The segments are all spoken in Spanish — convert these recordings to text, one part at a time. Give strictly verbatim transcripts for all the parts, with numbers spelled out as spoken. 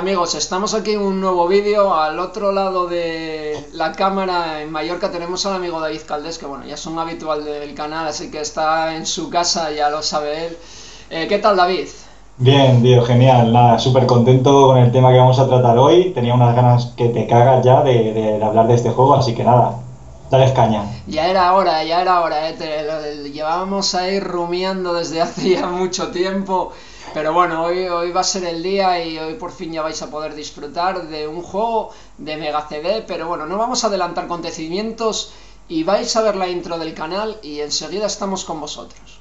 Amigos, estamos aquí en un nuevo vídeo. Al otro lado de la cámara en Mallorca tenemos al amigo David Caldés, que bueno, ya es un habitual del canal, así que está en su casa, ya lo sabe él. Eh, ¿Qué tal, David? Bien, tío, genial, nada, súper contento con el tema que vamos a tratar hoy. Tenía unas ganas que te cagas ya de, de- de hablar de este juego, así que nada, dale caña. Ya era hora, ya era hora, eh. Te- lo- llevábamos ahí rumiando desde hace ya mucho tiempo. Pero bueno, hoy, hoy va a ser el día y hoy por fin ya vais a poder disfrutar de un juego de Mega C D. Pero bueno, no vamos a adelantar acontecimientos y vais a ver la intro del canal y enseguida estamos con vosotros.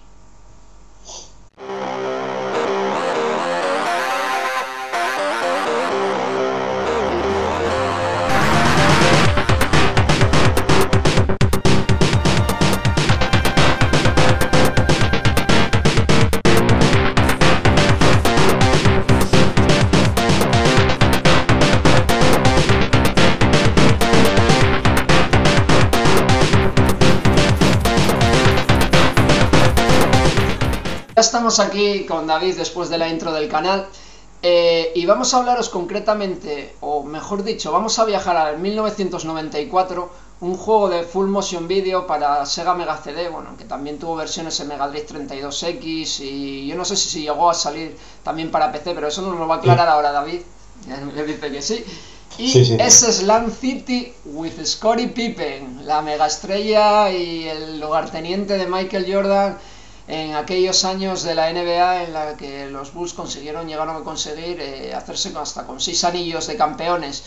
Ya estamos aquí con David después de la intro del canal, eh, y vamos a hablaros concretamente, o mejor dicho, vamos a viajar al mil novecientos noventa y cuatro, un juego de Full Motion Video para Sega Mega C D, bueno, que también tuvo versiones en Mega Drive treinta y dos X, y yo no sé si llegó a salir también para P C, pero eso nos lo va a aclarar Sí, ahora David, que dice que sí. sí, Y sí, es sí. Slam City with Scottie Pippen, la mega estrella y el lugarteniente de Michael Jordan en aquellos años de la N B A en la que los Bulls consiguieron, llegaron a conseguir eh, hacerse con- hasta con seis anillos de campeones.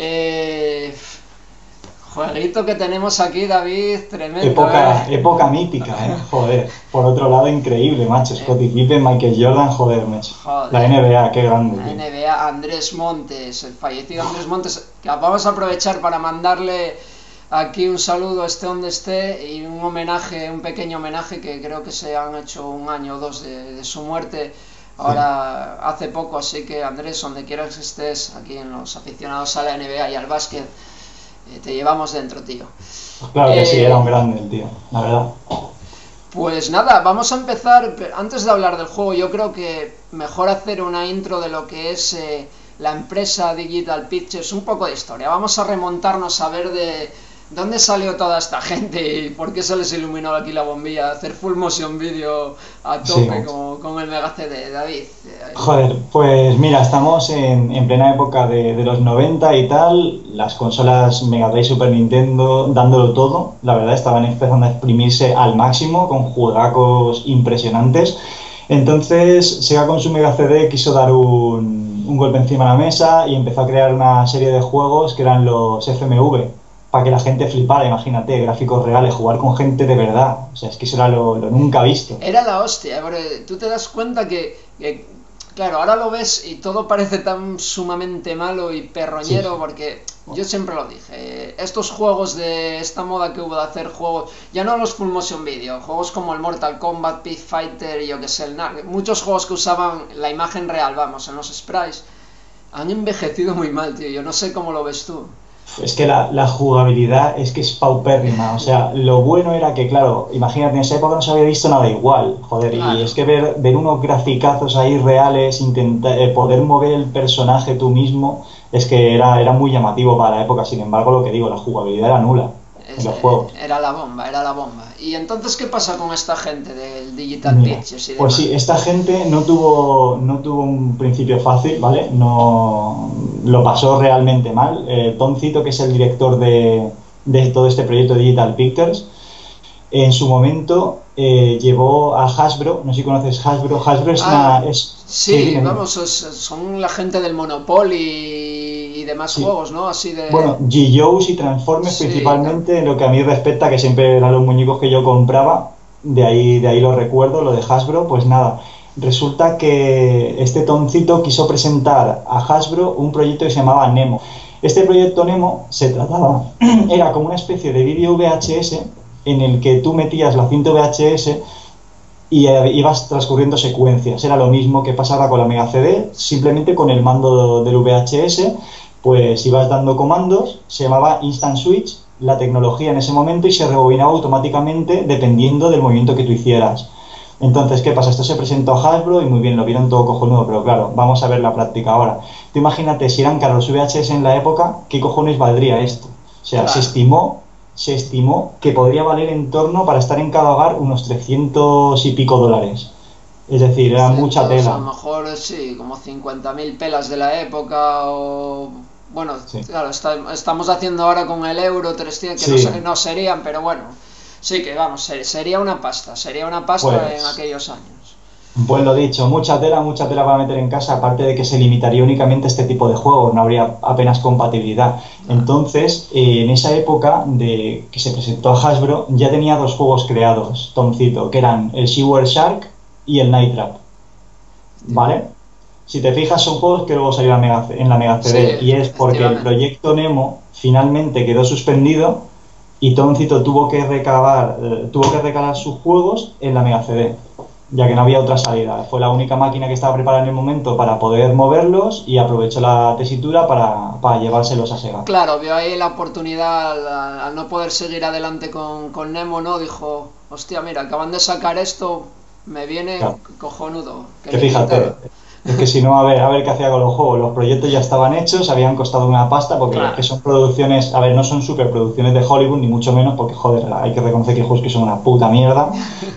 Eh, jueguito que tenemos aquí, David, tremendo, Época, ¿eh? época mítica, ¿eh? Joder. Por otro lado, increíble, macho. Eh, Scottie Pippen, Michael Jordan, joder, macho. La Joder. N B A, qué grande, La tío. N B A, Andrés Montes, el fallecido Andrés Montes, que vamos a aprovechar para mandarle aquí un saludo, esté donde esté, y un homenaje, un pequeño homenaje, que creo que se han hecho un año o dos de, de su muerte, Sí. ahora hace poco, así que Andrés, donde quieras que estés, aquí en los aficionados a la N B A y al básquet, eh, te llevamos dentro, tío. Pues claro que sí, era un Eh, grande el tío, la verdad. pues nada, vamos a empezar. pe- Antes de hablar del juego, yo creo que mejor hacer una intro de lo que es eh, la empresa Digital Pictures, un poco de historia. Vamos a remontarnos a ver de dónde salió toda esta gente y por qué se les iluminó aquí la bombilla, hacer full motion video a Sí, tope macho. con, con el Mega C D, David. Eh, Joder, pues mira, estamos en, en plena época de, de los noventa y tal, las consolas Mega Drive, Super Nintendo, dándolo todo, la verdad, estaban empezando a exprimirse al máximo, con juegacos impresionantes. Entonces, Sega con su Mega C D quiso dar un, un golpe encima de la mesa y empezó a crear una serie de juegos que eran los F M V, para que la gente flipara, imagínate, gráficos reales, jugar con gente de verdad, o sea, es que eso era lo, lo nunca visto. Era la hostia, porque tú te das cuenta que, que, claro, ahora lo ves y todo parece tan sumamente malo y Sí, perroñero, porque yo siempre lo dije, eh, estos juegos de esta moda que hubo de hacer juegos, ya no los full motion video, juegos como el Mortal Kombat, Pit Fighter y yo que sé, el Knack, muchos juegos que usaban la imagen real, vamos, en los sprites, han envejecido muy mal, tío, yo no sé cómo lo ves tú. es que la, la jugabilidad es que es paupérrima, o sea, lo bueno era que, claro, imagínate, en esa época no se había visto nada igual, joder, y es Claro. que ver, ver unos graficazos ahí reales, intentar, eh, poder mover el personaje tú mismo, es que era, era muy llamativo para la época, sin embargo, lo que digo, la jugabilidad era nula en Es- los eh, juegos. era la bomba, era la bomba. ¿Y entonces qué pasa con esta gente del Digital Mira, Pictures y pues demás? sí, esta gente no tuvo, no tuvo un principio fácil, ¿vale? No lo pasó realmente mal. Eh, Tom Cito, que es el director de, de todo este proyecto Digital Pictures, en su momento eh, llevó a Hasbro, no sé si conoces Hasbro. Hasbro es Ah, una... Es, sí, sí, dime, dime. vamos, es- son la gente del Monopoly y demás Sí. juegos, ¿no? Así Bueno, de... G. Joe's y Transformers Sí, tam- principalmente, en lo que a mí respecta, que siempre eran los muñecos que yo compraba, de ahí, de ahí lo recuerdo, lo de Hasbro, pues nada, resulta que este Toncito quiso presentar a Hasbro un proyecto que se llamaba Nemo. Este proyecto Nemo se trataba, era como una especie de vídeo V H S en el que tú metías la cinta V H S y eh, ibas transcurriendo secuencias. Era lo mismo que pasaba con la Mega C D, simplemente con el mando del V H S, pues ibas dando comandos, se llamaba Instant Switch, la tecnología en ese momento, y se rebobinaba automáticamente dependiendo del movimiento que tú hicieras. Entonces, ¿qué pasa? Esto se presentó a Hasbro y muy bien, lo vieron todo cojonudo, pero claro, vamos a ver la práctica ahora. Tú imagínate, si eran caros los V H S en la época, ¿qué cojones valdría esto? O sea, claro. se estimó, se estimó que podría valer en torno, para estar en cada hogar, unos trescientos y pico dólares. Es decir, era mucha tela. A lo mejor sí, como cincuenta mil pelas de la época o... Bueno, sí. claro, está, estamos haciendo ahora con el euro trescientos, que sí. no, no serían, pero bueno, sí que vamos, sería una pasta, sería una pasta pues, en aquellos años. Pues lo dicho, mucha tela, mucha tela para meter en casa, aparte de que se limitaría únicamente a este tipo de juegos, no habría apenas compatibilidad. Entonces, eh, en esa época de que se presentó a Hasbro, ya tenía dos juegos creados, Tomcito, que eran el Seaward Shark y el Night Trap, ¿vale? Si te fijas, son juegos que luego salieron en la Mega C D, sí, y es porque el proyecto Nemo finalmente quedó suspendido y Tomcito tuvo que recabar, eh, tuvo que recalar sus juegos en la Mega C D, ya que no había otra salida. Fue la única máquina que estaba preparada en el momento para poder moverlos y aprovechó la tesitura para, para llevárselos a Sega. Claro, vio ahí la oportunidad, al, al no poder seguir adelante con, con Nemo, ¿no? Dijo, hostia, mira, acaban de sacar esto, me viene claro. cojonudo. Que, que fíjate... Es que si no, a ver, a ver qué hacía con los juegos. Los proyectos ya estaban hechos, habían costado una pasta, porque claro. es que son producciones, a ver, no son superproducciones de Hollywood, ni mucho menos, porque, joder, hay que reconocer que hay juegos que son una puta mierda,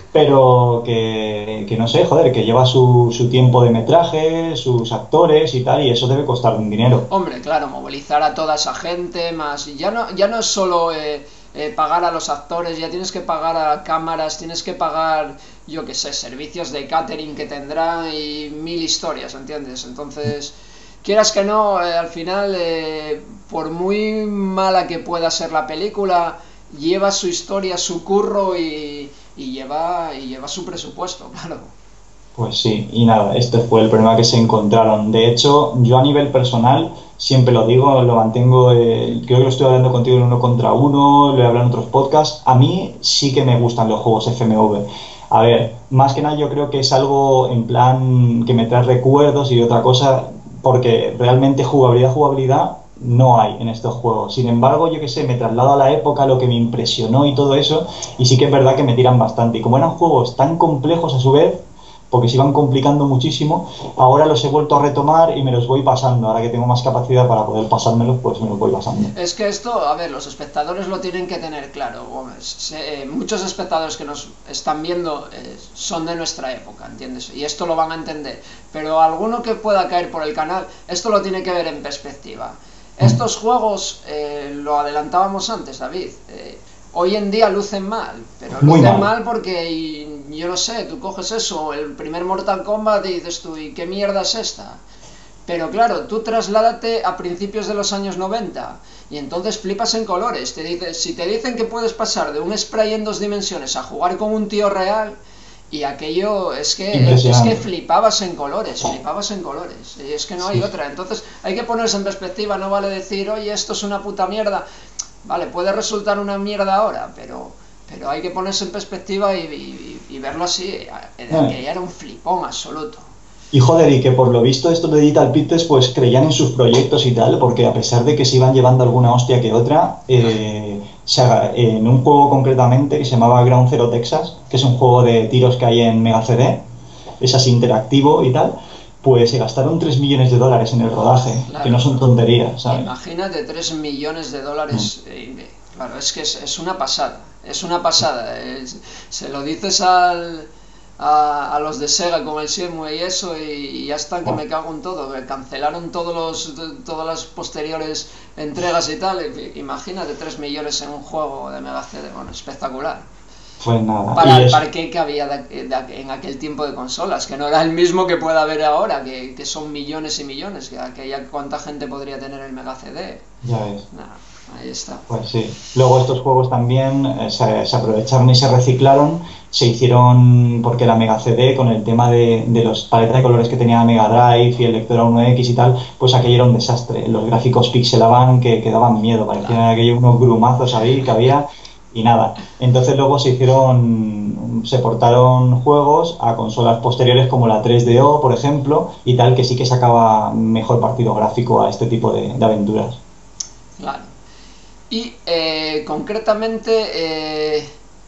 pero que, que no sé, joder, que lleva su, su tiempo de metraje, sus actores y tal, y eso debe costar un dinero. Hombre, claro, movilizar a toda esa gente, más, ya no, ya no es solo... Eh... Eh, pagar a los actores, ya tienes que pagar a cámaras, tienes que pagar, yo qué sé, servicios de catering que tendrán y mil historias, ¿entiendes? Entonces, quieras que no, eh, al final, eh, por muy mala que pueda ser la película, lleva su historia, su curro y, y, lleva, y lleva su presupuesto, claro. Pues sí, y nada, este fue el problema que se encontraron. De hecho, yo a nivel personal, siempre lo digo, lo mantengo, eh, creo que lo estoy hablando contigo en uno contra uno, lo he hablado en otros podcasts, a mí sí que me gustan los juegos F M V. A ver, más que nada yo creo que es algo en plan que me trae recuerdos y otra cosa, porque realmente jugabilidad, jugabilidad no hay en estos juegos. Sin embargo, yo que sé, me traslado a la época, lo que me impresionó y todo eso, y sí que es verdad que me tiran bastante. Y como eran juegos tan complejos a su vez, porque se iban complicando muchísimo, ahora los he vuelto a retomar y me los voy pasando. Ahora que tengo más capacidad para poder pasármelos, pues me los voy pasando. Es que esto, a ver, los espectadores lo tienen que tener claro, Gómez. Se, eh, muchos espectadores que nos están viendo eh, son de nuestra época, ¿entiendes? Y esto lo van a entender. Pero alguno que pueda caer por el canal, esto lo tiene que ver en perspectiva. Estos juegos, eh, lo adelantábamos antes, David, eh, hoy en día lucen mal, pero lucen Muy mal. mal porque, y, yo no sé, tú coges eso, el primer Mortal Kombat y dices tú, ¿y qué mierda es esta? Pero claro, tú trasládate a principios de los años noventa y entonces flipas en colores. Te dice, si te dicen que puedes pasar de un spray en dos dimensiones a jugar con un tío real, y aquello es que, es que flipabas en colores, flipabas en colores, y es que no hay sí. otra. Entonces hay que ponerse en perspectiva, no vale decir, oye, esto es una puta mierda. Vale, puede resultar una mierda ahora, pero, pero hay que ponerse en perspectiva y, y, y verlo así, que ya era un flipón absoluto. Y joder, y que por lo visto estos de Digital Pictures pues creían en sus proyectos y tal, porque a pesar de que se iban llevando alguna hostia que otra, eh, se haga, en un juego concretamente que se llamaba Ground Zero Texas, que es un juego de tiros que hay en Mega C D, es así interactivo y tal, pues se gastaron tres millones de dólares en el rodaje, claro, que no son tonterías, ¿sabes? Imagínate tres millones de dólares, mm. eh, claro, es que es, es una pasada, es una pasada, es, se lo dices al, a, a los de Sega con el Shenmue y eso, y, y ya están que me cago en todo, que cancelaron todos los, todas las posteriores entregas y tal, imagínate tres millones en un juego de Mega C D, bueno, espectacular. Pues nada. Para el parque que había de, de, en aquel tiempo de consolas, que no era el mismo que pueda haber ahora, que, que son millones y millones, que aquella cuánta gente podría tener el Mega C D. Ya ves. Nah, ahí está. Pues sí. Luego estos juegos también eh, se, se aprovecharon y se reciclaron, se hicieron, porque la Mega C D, con el tema de, de los paletas de colores que tenía la Mega Drive y el lector A uno X y tal, pues aquello era un desastre. Los gráficos pixelaban que, que daban miedo, parecían claro. aquellos unos grumazos ahí que había. Y nada, entonces luego se hicieron, se portaron juegos a consolas posteriores como la tres D O, por ejemplo, y tal, que sí que sacaba mejor partido gráfico a este tipo de, de aventuras. Claro. Y eh, concretamente, eh,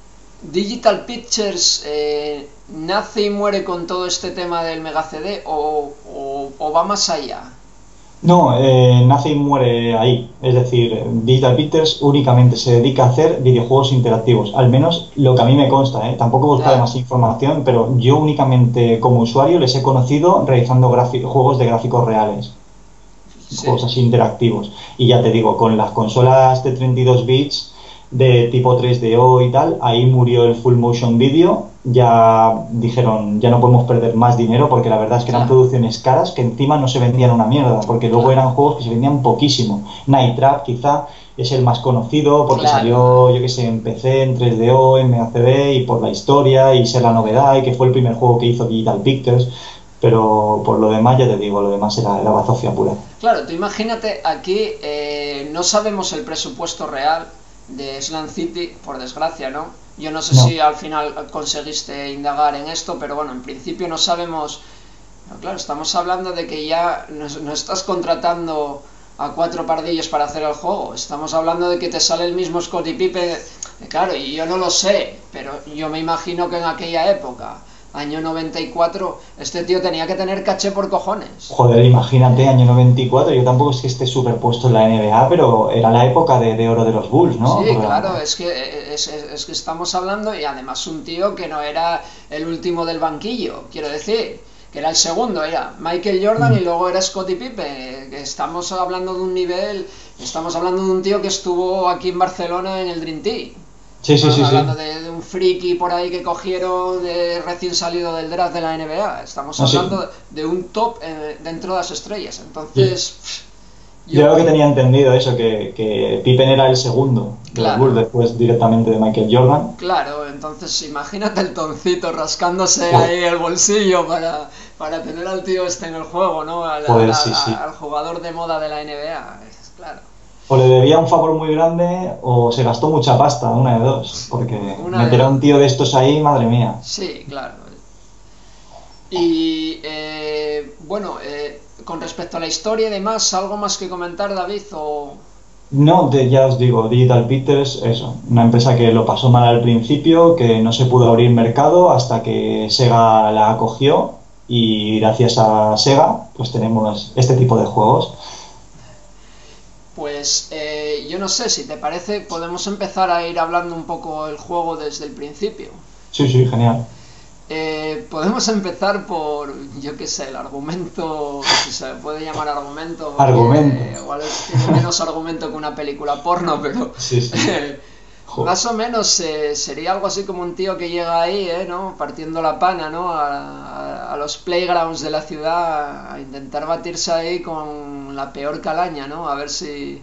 Digital Pictures eh, nace y muere con todo este tema del Mega C D o, o, o va más allá. No, eh, nace y muere ahí. Es decir, Digital Pictures únicamente se dedica a hacer videojuegos interactivos. Al menos lo que a mí me consta, ¿eh? Tampoco he buscado Claro. más información, pero yo únicamente como usuario les he conocido realizando juegos de gráficos reales. Sí. Juegos así interactivos. Y ya te digo, con las consolas de treinta y dos bits de tipo tres D O y tal, ahí murió el full motion video. Ya dijeron, ya no podemos perder más dinero porque la verdad es que eran Claro. producciones caras que encima no se vendían una mierda, porque luego Claro. eran juegos que se vendían poquísimo. Night Trap quizá es el más conocido porque Claro. salió, yo que sé, en P C, en tres D O, en M A C D y por la historia y ser la novedad y que fue el primer juego que hizo Digital Pictures. Pero por lo demás, ya te digo, lo demás era, era bazofia pura. Claro, tú imagínate, aquí eh, no sabemos el presupuesto real de Slant City, por desgracia, ¿no? Yo no sé No. si al final conseguiste indagar en esto, pero bueno, en principio no sabemos. Pero claro, estamos hablando de que ya no, no estás contratando a cuatro pardillos para hacer el juego. Estamos hablando de que te sale el mismo Scottie Pippen. Claro, y yo no lo sé, pero yo me imagino que en aquella época, año noventa y cuatro, este tío tenía que tener caché por cojones. Joder, imagínate, año noventa y cuatro, yo tampoco es que esté superpuesto en la N B A, pero era la época de, de oro de los Bulls, ¿no? Sí, Porque- claro, es que, es, es- es que estamos hablando, y además un tío que no era el último del banquillo, quiero decir, que era el segundo, era Michael Jordan y luego era Scottie Pippen, que estamos hablando de un nivel, estamos hablando de un tío que estuvo aquí en Barcelona en el Dream Team. Sí, sí, Estamos sí, sí. hablando de, de un friki por ahí que cogieron de recién salido del draft de la N B A. Estamos No, sí. hablando de un top eh, dentro de las estrellas. Entonces, pff, Yo lo que tenía entendido eso, que, que Pippen era el segundo de Claro. los Bulls, después directamente de Michael Jordan. Claro, entonces imagínate el toncito rascándose Joder. ahí el bolsillo para, para tener al tío este en el juego, ¿no? Al, Joder, al- sí, sí. al jugador de moda de la N B A. Es claro. O le debía un favor muy grande o se gastó mucha pasta, una de dos. Porque Una de meter a dos. un tío de estos ahí, madre mía. Sí, claro. Y eh, bueno, eh, con respecto a la historia y demás, ¿algo más que comentar, David? O... No, de- ya os digo, Digital Pictures, eso, una empresa que lo pasó mal al principio, que no se pudo abrir mercado hasta que Sega la acogió y gracias a Sega pues tenemos este tipo de juegos. Pues eh, yo no sé, si te parece, podemos empezar a ir hablando un poco el juego desde el principio. Sí, sí, genial. Eh, podemos empezar por, yo qué sé, el argumento, si se le puede llamar argumento, porque, Argumento. eh, igual es- tiene menos argumento que una película porno, pero Sí, sí. eh, Joder. más o menos eh, sería algo así como un tío que llega ahí, eh, ¿no? Partiendo la pana, ¿no? A, a- a los playgrounds de la ciudad a intentar batirse ahí con la peor calaña, ¿no? A ver si,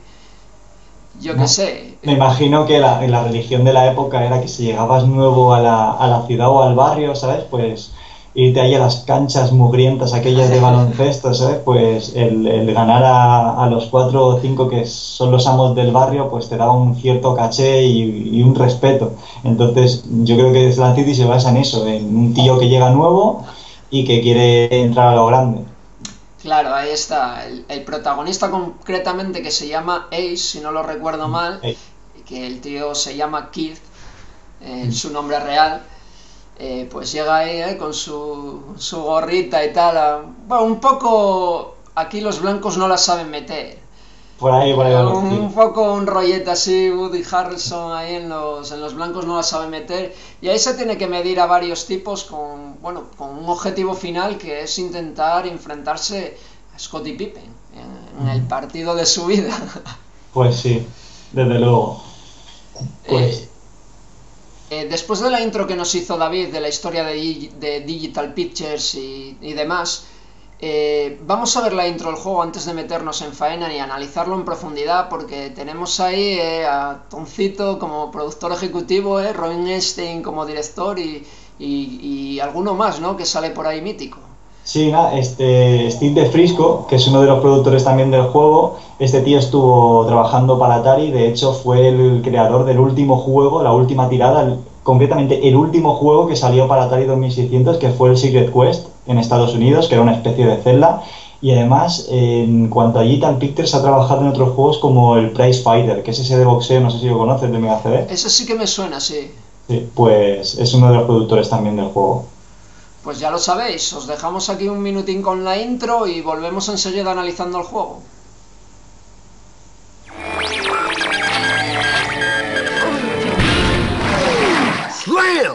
yo qué No. sé. Me imagino que la, la religión de la época era que si llegabas nuevo a la, a la ciudad o al barrio, ¿sabes? Pues irte ahí a las canchas mugrientas, aquellas de baloncesto, ¿sabes? Pues el, el ganar a, a los cuatro o cinco que son los amos del barrio, pues te da un cierto caché y, y un respeto. Entonces, yo creo que Slant City se basa en eso, en un tío que llega nuevo y que quiere entrar a lo grande. Claro, ahí está. El, el protagonista concretamente, que se llama Ace, si no lo recuerdo mal, Eh, que el tío se llama Keith, eh, su nombre real, eh, pues llega ahí eh, con su, su gorrita y tal. a- bueno, un poco... Aquí los blancos no la saben meter. Por ahí, por ahí. va los Un, tiros. un poco un rollete así, Woody Harrelson ahí en los, en los blancos no la sabe meter. Y ahí se tiene que medir a varios tipos con, bueno, con un objetivo final, que es intentar enfrentarse a Scottie Pippen en, en el partido de su vida. Pues sí, desde luego. Pues... Eh, eh, después de la intro que nos hizo David de la historia de, Dig- de Digital Pictures y, y demás, eh, vamos a ver la intro del juego antes de meternos en faena y analizarlo en profundidad, porque tenemos ahí eh, a Toncito como productor ejecutivo, eh, Robin Einstein como director y, y, y alguno más, ¿no?, que sale por ahí mítico. Sí, nada, este Steve de Frisco, que es uno de los productores también del juego, este tío estuvo trabajando para Atari, de hecho fue el creador del último juego, la última tirada, el- concretamente el último juego que salió para Atari dos mil seiscientos, que fue el Secret Quest en Estados Unidos, que era una especie de Zelda, y además en cuanto a Digital Pictures ha trabajado en otros juegos como el Prize Fighter, que es ese de boxeo, no sé si lo conoces, de Mega C D. Eso sí que me suena, sí. Sí, pues es uno de los productores también del juego. Pues ya lo sabéis, os dejamos aquí un minutín con la intro y volvemos enseguida analizando el juego. Slam!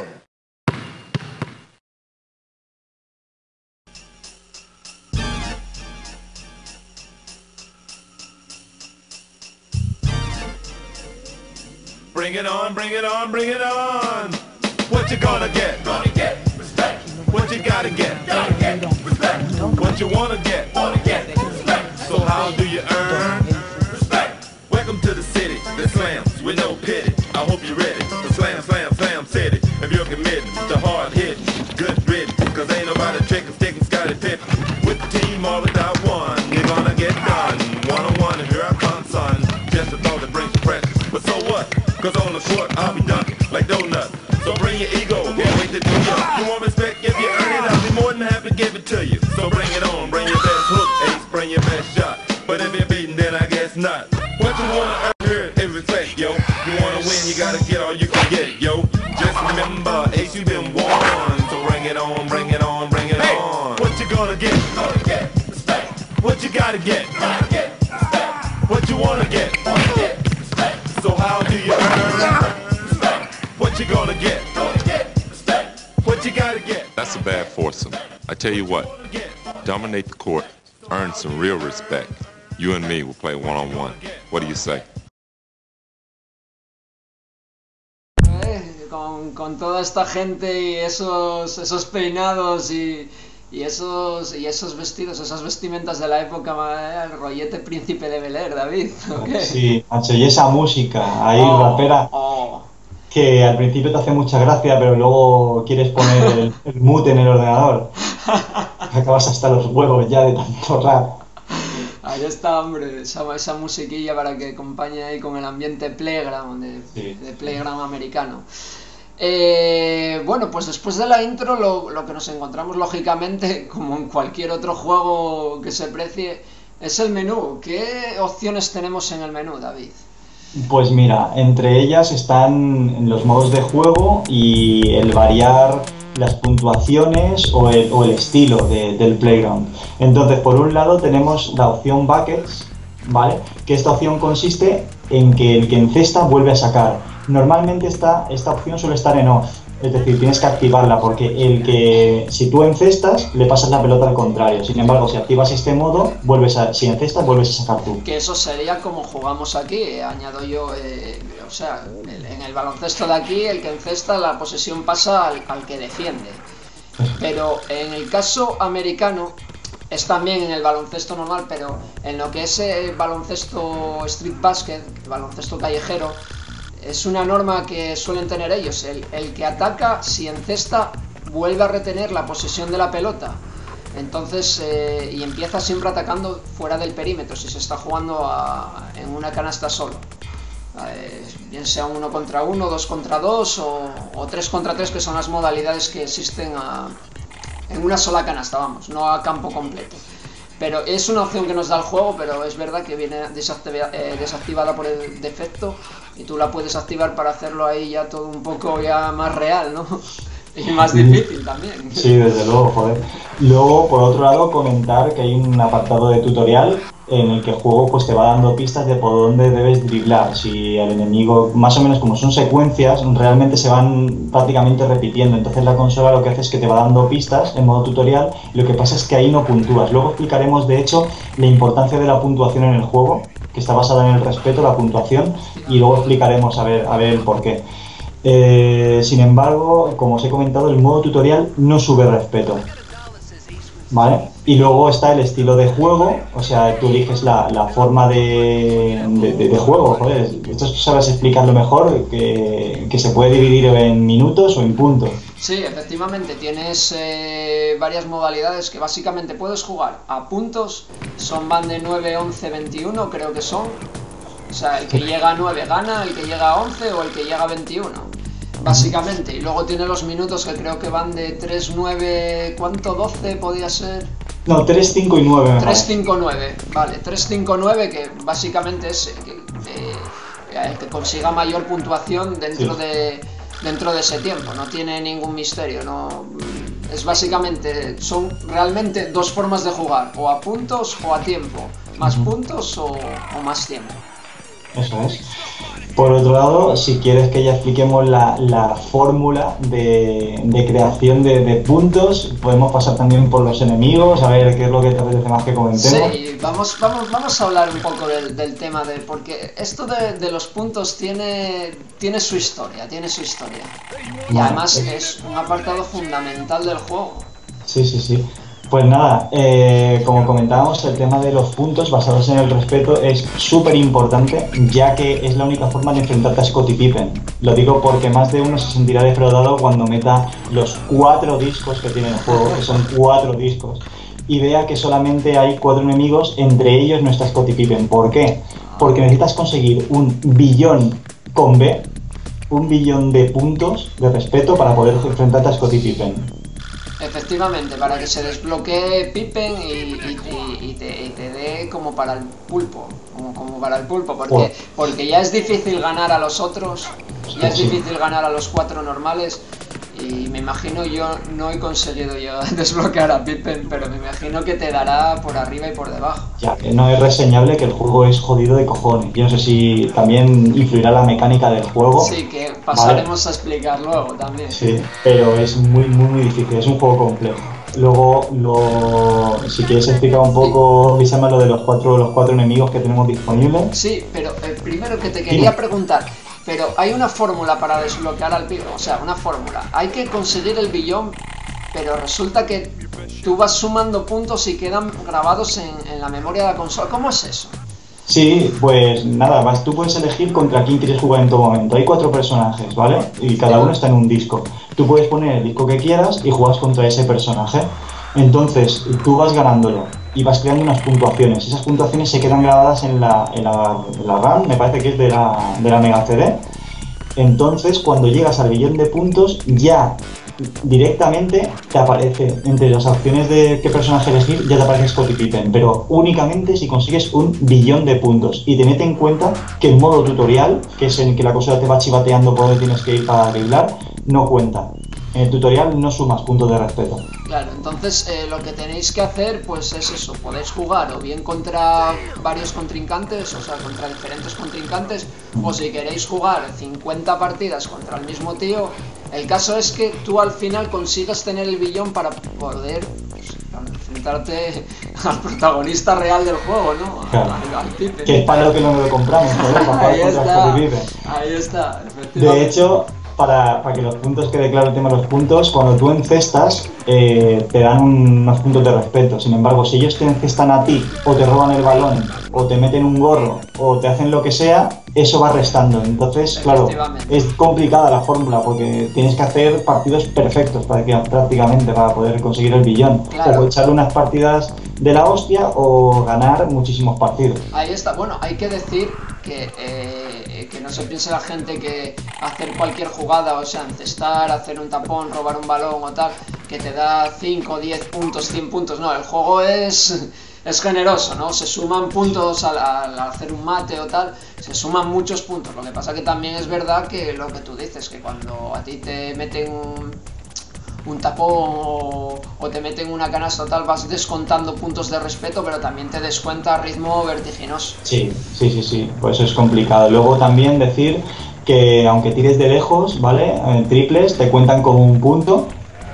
Bring it on, bring it on, bring it on. What you gonna get? Gonna get respect. What you gotta get? Gotta get respect. What you wanna get? Wanna get respect. So how do you earn respect? Welcome to the city that slams with no pity. I hope you're ready. The slam, slam, slam city. If you're committed to hard hit, good written. Cause ain't nobody tricking, sticking, Scotty Pippen. With the team all without one, you're gonna get done. One on one, and here I come, son. Just a thought that brings pressure. But so what? Cause on the court, I'll be dunking like donuts. So bring your ego, can't wait to do you. You want respect, if you earn it, I'll be more than happy to give it to you. So bring it on, bring your best hook, ace, bring your best shot. But if you're beaten, then I guess not. What you wanna earn here is respect, yo. You wanna win, you gotta get all you can get, yo. Just remember, ace, you been won. So bring it on, bring it on, bring it hey, on. What you gonna get? Gonna get respect. What you gotta get? Gotta get respect. What you wanna get? Wanna get respect. So how do you earn respect? What you gonna get? Gonna get respect. What you gotta get? That's a bad foursome. I tell you what, dominate the court, earn some real respect. You and me will play one-on-one. What do you say? Eh, con, con toda esta gente y esos, esos peinados y, y, esos, y esos vestidos, esas vestimentas de la época, eh, el rollete príncipe de Bel-Air, David, ¿o qué? Sí, macho, y esa música ahí Oh, rapera oh. que al principio te hace mucha gracia, pero luego quieres poner el, el mute en el ordenador. Acabas hasta los huevos ya de tanto rap. Ahí está, hombre, esa, esa musiquilla para que acompañe ahí con el ambiente playground, de, Sí. de playground americano. Eh, bueno, pues después de la intro lo, lo que nos encontramos lógicamente, como en cualquier otro juego que se precie, es el menú. ¿Qué opciones tenemos en el menú, David? Pues mira, entre ellas están los modos de juego y el variar las puntuaciones o el, o el estilo de, del playground. Entonces, por un lado tenemos la opción buckets, ¿vale? Que esta opción consiste en que el que encesta vuelve a sacar. Normalmente esta, esta opción suele estar en off, es decir, tienes que activarla porque el que, si tú encestas, le pasas la pelota al contrario. Sin embargo, si activas este modo, vuelves a, si encestas, vuelves a sacar tú. Que eso sería como jugamos aquí, eh, añado yo, eh, o sea, el- en el baloncesto de aquí el que encesta la posesión pasa al, al que defiende. Pero en el caso americano es también en el baloncesto normal, pero en lo que es el baloncesto street basket, el baloncesto callejero, es una norma que suelen tener ellos. El, el que ataca, si encesta, vuelve a retener la posesión de la pelota. Entonces, eh, y empieza siempre atacando fuera del perímetro, si se está jugando a- en una canasta solo. Eh, bien sea uno contra uno, dos contra dos o, o tres contra tres, que son las modalidades que existen a- en una sola canasta, vamos, no a campo completo. Pero es una opción que nos da el juego, pero es verdad que viene desactiva- eh, desactivada por el defecto y tú la puedes activar para hacerlo ahí ya todo un poco ya más real, ¿no? Y más difícil también. Sí, desde luego, joder. Luego, por otro lado, comentar que hay un apartado de tutorial en el que el juego pues te va dando pistas de por dónde debes driblar. Si el enemigo, más o menos como son secuencias, realmente se van prácticamente repitiendo. Entonces la consola lo que hace es que te va dando pistas en modo tutorial. Y lo que pasa es que ahí no puntúas. Luego explicaremos, de hecho, la importancia de la puntuación en el juego, que está basada en el respeto, la puntuación, y luego explicaremos a ver, a ver el por qué. Eh, sin embargo, como os he comentado, el modo tutorial no sube respeto, ¿vale? Y luego está el estilo de juego, o sea, tú eliges la, la forma de, de, de, de juego, joder. Esto sabes explicarlo mejor, que, que se puede dividir en minutos o en puntos. Sí, efectivamente, tienes eh, varias modalidades que básicamente puedes jugar a puntos, son van de nueve, once, veintiuno, creo que son. O sea, el que llega a nueve gana, el que llega a once o el que llega a veintiuno, básicamente. Y luego tiene los minutos que creo que van de tres, nueve, ¿cuánto? doce podía ser. No, tres, cinco y nueve. me tres, parece. cinco, nueve, vale, tres, cinco, nueve, que básicamente es el que, eh, el que consiga mayor puntuación dentro Sí. de, dentro de ese tiempo, no tiene ningún misterio, no es básicamente, son realmente dos formas de jugar, o a puntos o a tiempo, más uh-huh. puntos o, o más tiempo. Eso es. Por otro lado, si quieres que ya expliquemos la, la fórmula de, de creación de, de puntos, podemos pasar también por los enemigos, a ver qué es lo que te apetece más que comentemos. Sí, vamos, vamos, vamos a hablar un poco del, del tema de, porque esto de, de los puntos tiene, tiene su historia, tiene su historia. Y bueno, además es... es un apartado fundamental del juego. Sí, sí, sí. Pues nada, eh, como comentábamos, el tema de los puntos basados en el respeto es súper importante, ya que es la única forma de enfrentarte a Scottie Pippen. Lo digo porque más de uno se sentirá defraudado cuando meta los cuatro discos que tiene el juego, que son cuatro discos, y vea que solamente hay cuatro enemigos, entre ellos no está Scottie Pippen. ¿Por qué? Porque necesitas conseguir un billón con B, un billón de puntos de respeto para poder enfrentarte a Scottie Pippen. Efectivamente, para que se desbloquee Pippen y, y, y, y, te, y te dé como para el pulpo, como, como para el pulpo, porque, porque ya es difícil ganar a los otros, ya es difícil ganar a los cuatro normales, y me imagino, yo no he conseguido yo desbloquear a Pippen, pero me imagino que te dará por arriba y por debajo. Ya, que no es reseñable, que el juego es jodido de cojones. Yo no sé si también influirá la mecánica del juego. Sí, que pasaremos vale. a explicar luego también. Sí, pero es muy, muy, muy difícil, es un juego complejo. Luego, lo, si quieres explicar un poco, sí. lo de los cuatro, los cuatro enemigos que tenemos disponibles. Sí, pero eh, primero que te quería sí. preguntar... Pero hay una fórmula para desbloquear al Pippen, o sea, una fórmula. Hay que conseguir el billón, pero resulta que tú vas sumando puntos y quedan grabados en, en la memoria de la consola. ¿Cómo es eso? Sí, pues nada, vas, tú puedes elegir contra quién quieres jugar en todo momento. Hay cuatro personajes, ¿vale? Y cada uno está en un disco. Tú puedes poner el disco que quieras y juegas contra ese personaje. Entonces, tú vas ganándolo y vas creando unas puntuaciones. Esas puntuaciones se quedan grabadas en la, en la, en la RAM, me parece que es de la, de la Mega C D. Entonces, cuando llegas al billón de puntos, ya directamente te aparece, entre las opciones de qué personaje elegir, ya te aparece Scottie Pippen, pero únicamente si consigues un billón de puntos. Y te mete en cuenta que el modo tutorial, que es en que la consola te va chivateando por donde tienes que ir para arreglar, no cuenta. En el tutorial no sumas puntos de respeto. Claro, entonces eh, lo que tenéis que hacer pues es eso, podéis jugar o bien contra varios contrincantes, o sea, contra diferentes contrincantes, o si queréis jugar cincuenta partidas contra el mismo tío. El caso es que tú al final consigas tener el billón para poder pues, enfrentarte al protagonista real del juego, ¿no? Claro. Al, al Pippen. Que es para lo que no lo compramos, ¿no? Para ahí, está, ahí está, de hecho, Para, para que los puntos quede claro el tema de los puntos, cuando tú encestas eh, te dan un, unos puntos de respeto. Sin embargo, si ellos te encestan a ti o te roban el balón o te meten un gorro o te hacen lo que sea, eso va restando. Entonces, claro, es complicada la fórmula porque tienes que hacer partidos perfectos para que, prácticamente para poder conseguir el billón. Claro. O echarle unas partidas de la hostia o ganar muchísimos partidos. Ahí está. Bueno, hay que decir que... Eh... que no se piense la gente que hacer cualquier jugada, o sea, encestar, hacer un tapón, robar un balón o tal, que te da cinco, diez puntos, cien puntos. No, el juego es, es generoso, ¿no? Se suman puntos al, al hacer un mate o tal, se suman muchos puntos. Lo que pasa que también es verdad que lo que tú dices, que cuando a ti te meten un... un tapón o, o te meten una canasta tal, vas descontando puntos de respeto, pero también te descuenta a ritmo vertiginoso. Sí, sí, sí, sí, pues es complicado. Luego también decir que aunque tires de lejos, ¿vale? En triples te cuentan como un punto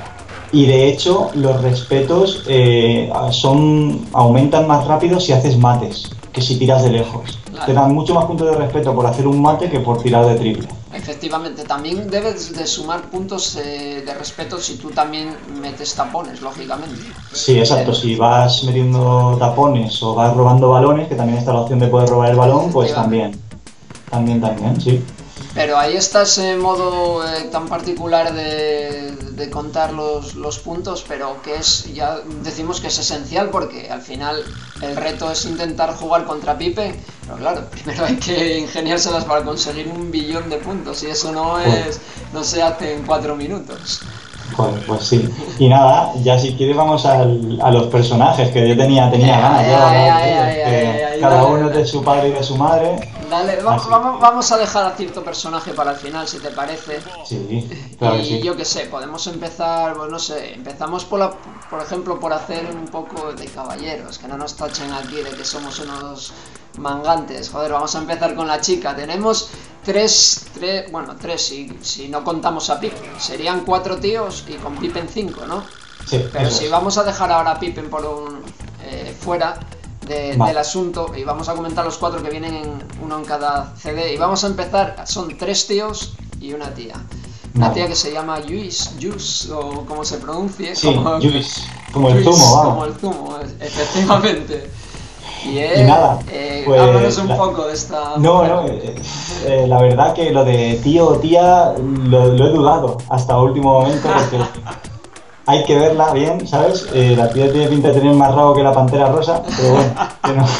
y de hecho los respetos eh, son aumentan más rápido si haces mates que si tiras de lejos. Claro. Te dan mucho más puntos de respeto por hacer un mate que por tirar de triple. Efectivamente, también debes de sumar puntos eh, de respeto si tú también metes tapones, lógicamente. Sí, exacto, si vas metiendo tapones o vas robando balones, que también está la opción de poder robar el balón, pues también, también, también, sí. Pero ahí está ese modo eh, tan particular de, de contar los, los puntos, pero que es, ya decimos que es esencial porque al final el reto es intentar jugar contra Pippen, pero claro, primero hay que ingeniárselas para conseguir un billón de puntos y eso no es, no se hace en cuatro minutos. Joder, pues sí. Y nada, ya si quieres vamos al, a los personajes, que yo tenía, tenía ganas. Ahí, ahí, ahí, ahí, ahí cada dale, uno dale. de su padre y de su madre. Dale, va- Así. vamos, vamos a dejar a cierto personaje para el final, si te parece. Sí, claro que Y sí. yo qué sé, podemos empezar, pues no sé, empezamos por la, por ejemplo, por hacer un poco de caballeros, que no nos tachen aquí de que somos unos mangantes. Joder, vamos a empezar con la chica. Tenemos tres, tres bueno, tres si, si no contamos a Pippen. Serían cuatro tíos y con Pippen cinco, ¿no? Sí, Pero eso si es. vamos a dejar ahora a Pippen por un eh, fuera de- Vale. del asunto y vamos a comentar los cuatro que vienen en, uno en cada C D y vamos a empezar, son tres tíos y una tía. Una Vale. tía que se llama Juice, Juice o como se pronuncie, Sí, como, juice, como el Juice, zumo, como vamos. el zumo, efectivamente. Y, eh, Y nada, eh, pues, háblanos un la- poco de esta No, mujer. no, eh, eh, la verdad que lo de tío o tía lo, lo he dudado hasta el último momento porque hay que verla bien, ¿sabes? Eh, la tía tiene pinta de tener más rabo que la pantera rosa, pero bueno, que no.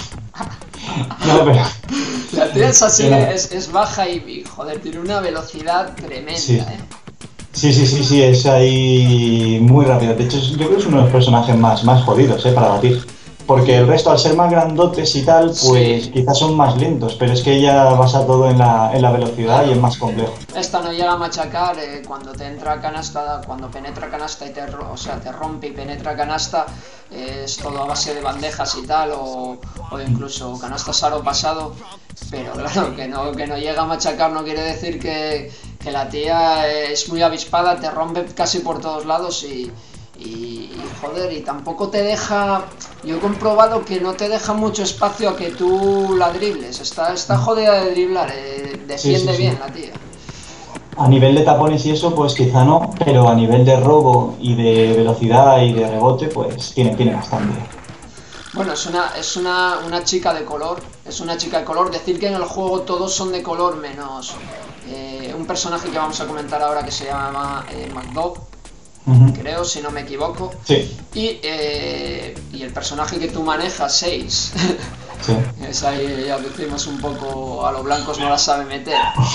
No, pero. La tía es así, que no. es, es baja y, y, joder, tiene una velocidad tremenda, Sí. eh. Sí, sí, sí, sí, es ahí muy rápido. De hecho, es- yo creo que es uno de los personajes más, más jodidos, ¿eh? Para batir. Porque el resto, al ser más grandotes y tal, pues Sí. quizás son más lentos, pero es que ella basa todo en la, en la velocidad y es más complejo. Esta no llega a machacar eh, cuando te entra canasta, cuando penetra canasta y te, ro- o sea, te rompe y penetra canasta, eh, es todo a base de bandejas y tal, o, o incluso canastas aro pasado, pero claro, que no, que no llega a machacar no quiere decir que, que la tía eh, es muy avispada, te rompe casi por todos lados y, y, y, joder, y tampoco te deja, yo he comprobado que no te deja mucho espacio a que tú la dribles, está, está jodida de driblar, eh, defiende sí, sí. bien la tía. A nivel de tapones y eso, pues quizá no, pero a nivel de robo y de velocidad y de rebote, pues tiene, tiene bastante. Bueno, es una, es una, una chica de color, es una chica de color, decir que en el juego todos son de color menos eh, un personaje que vamos a comentar ahora que se llama eh, MacDog, Ujú. creo, si no me equivoco, Sí, y, eh, y el personaje que tú manejas, seis, sí. es ahí, ya decimos un poco, a los blancos no la sabe meter.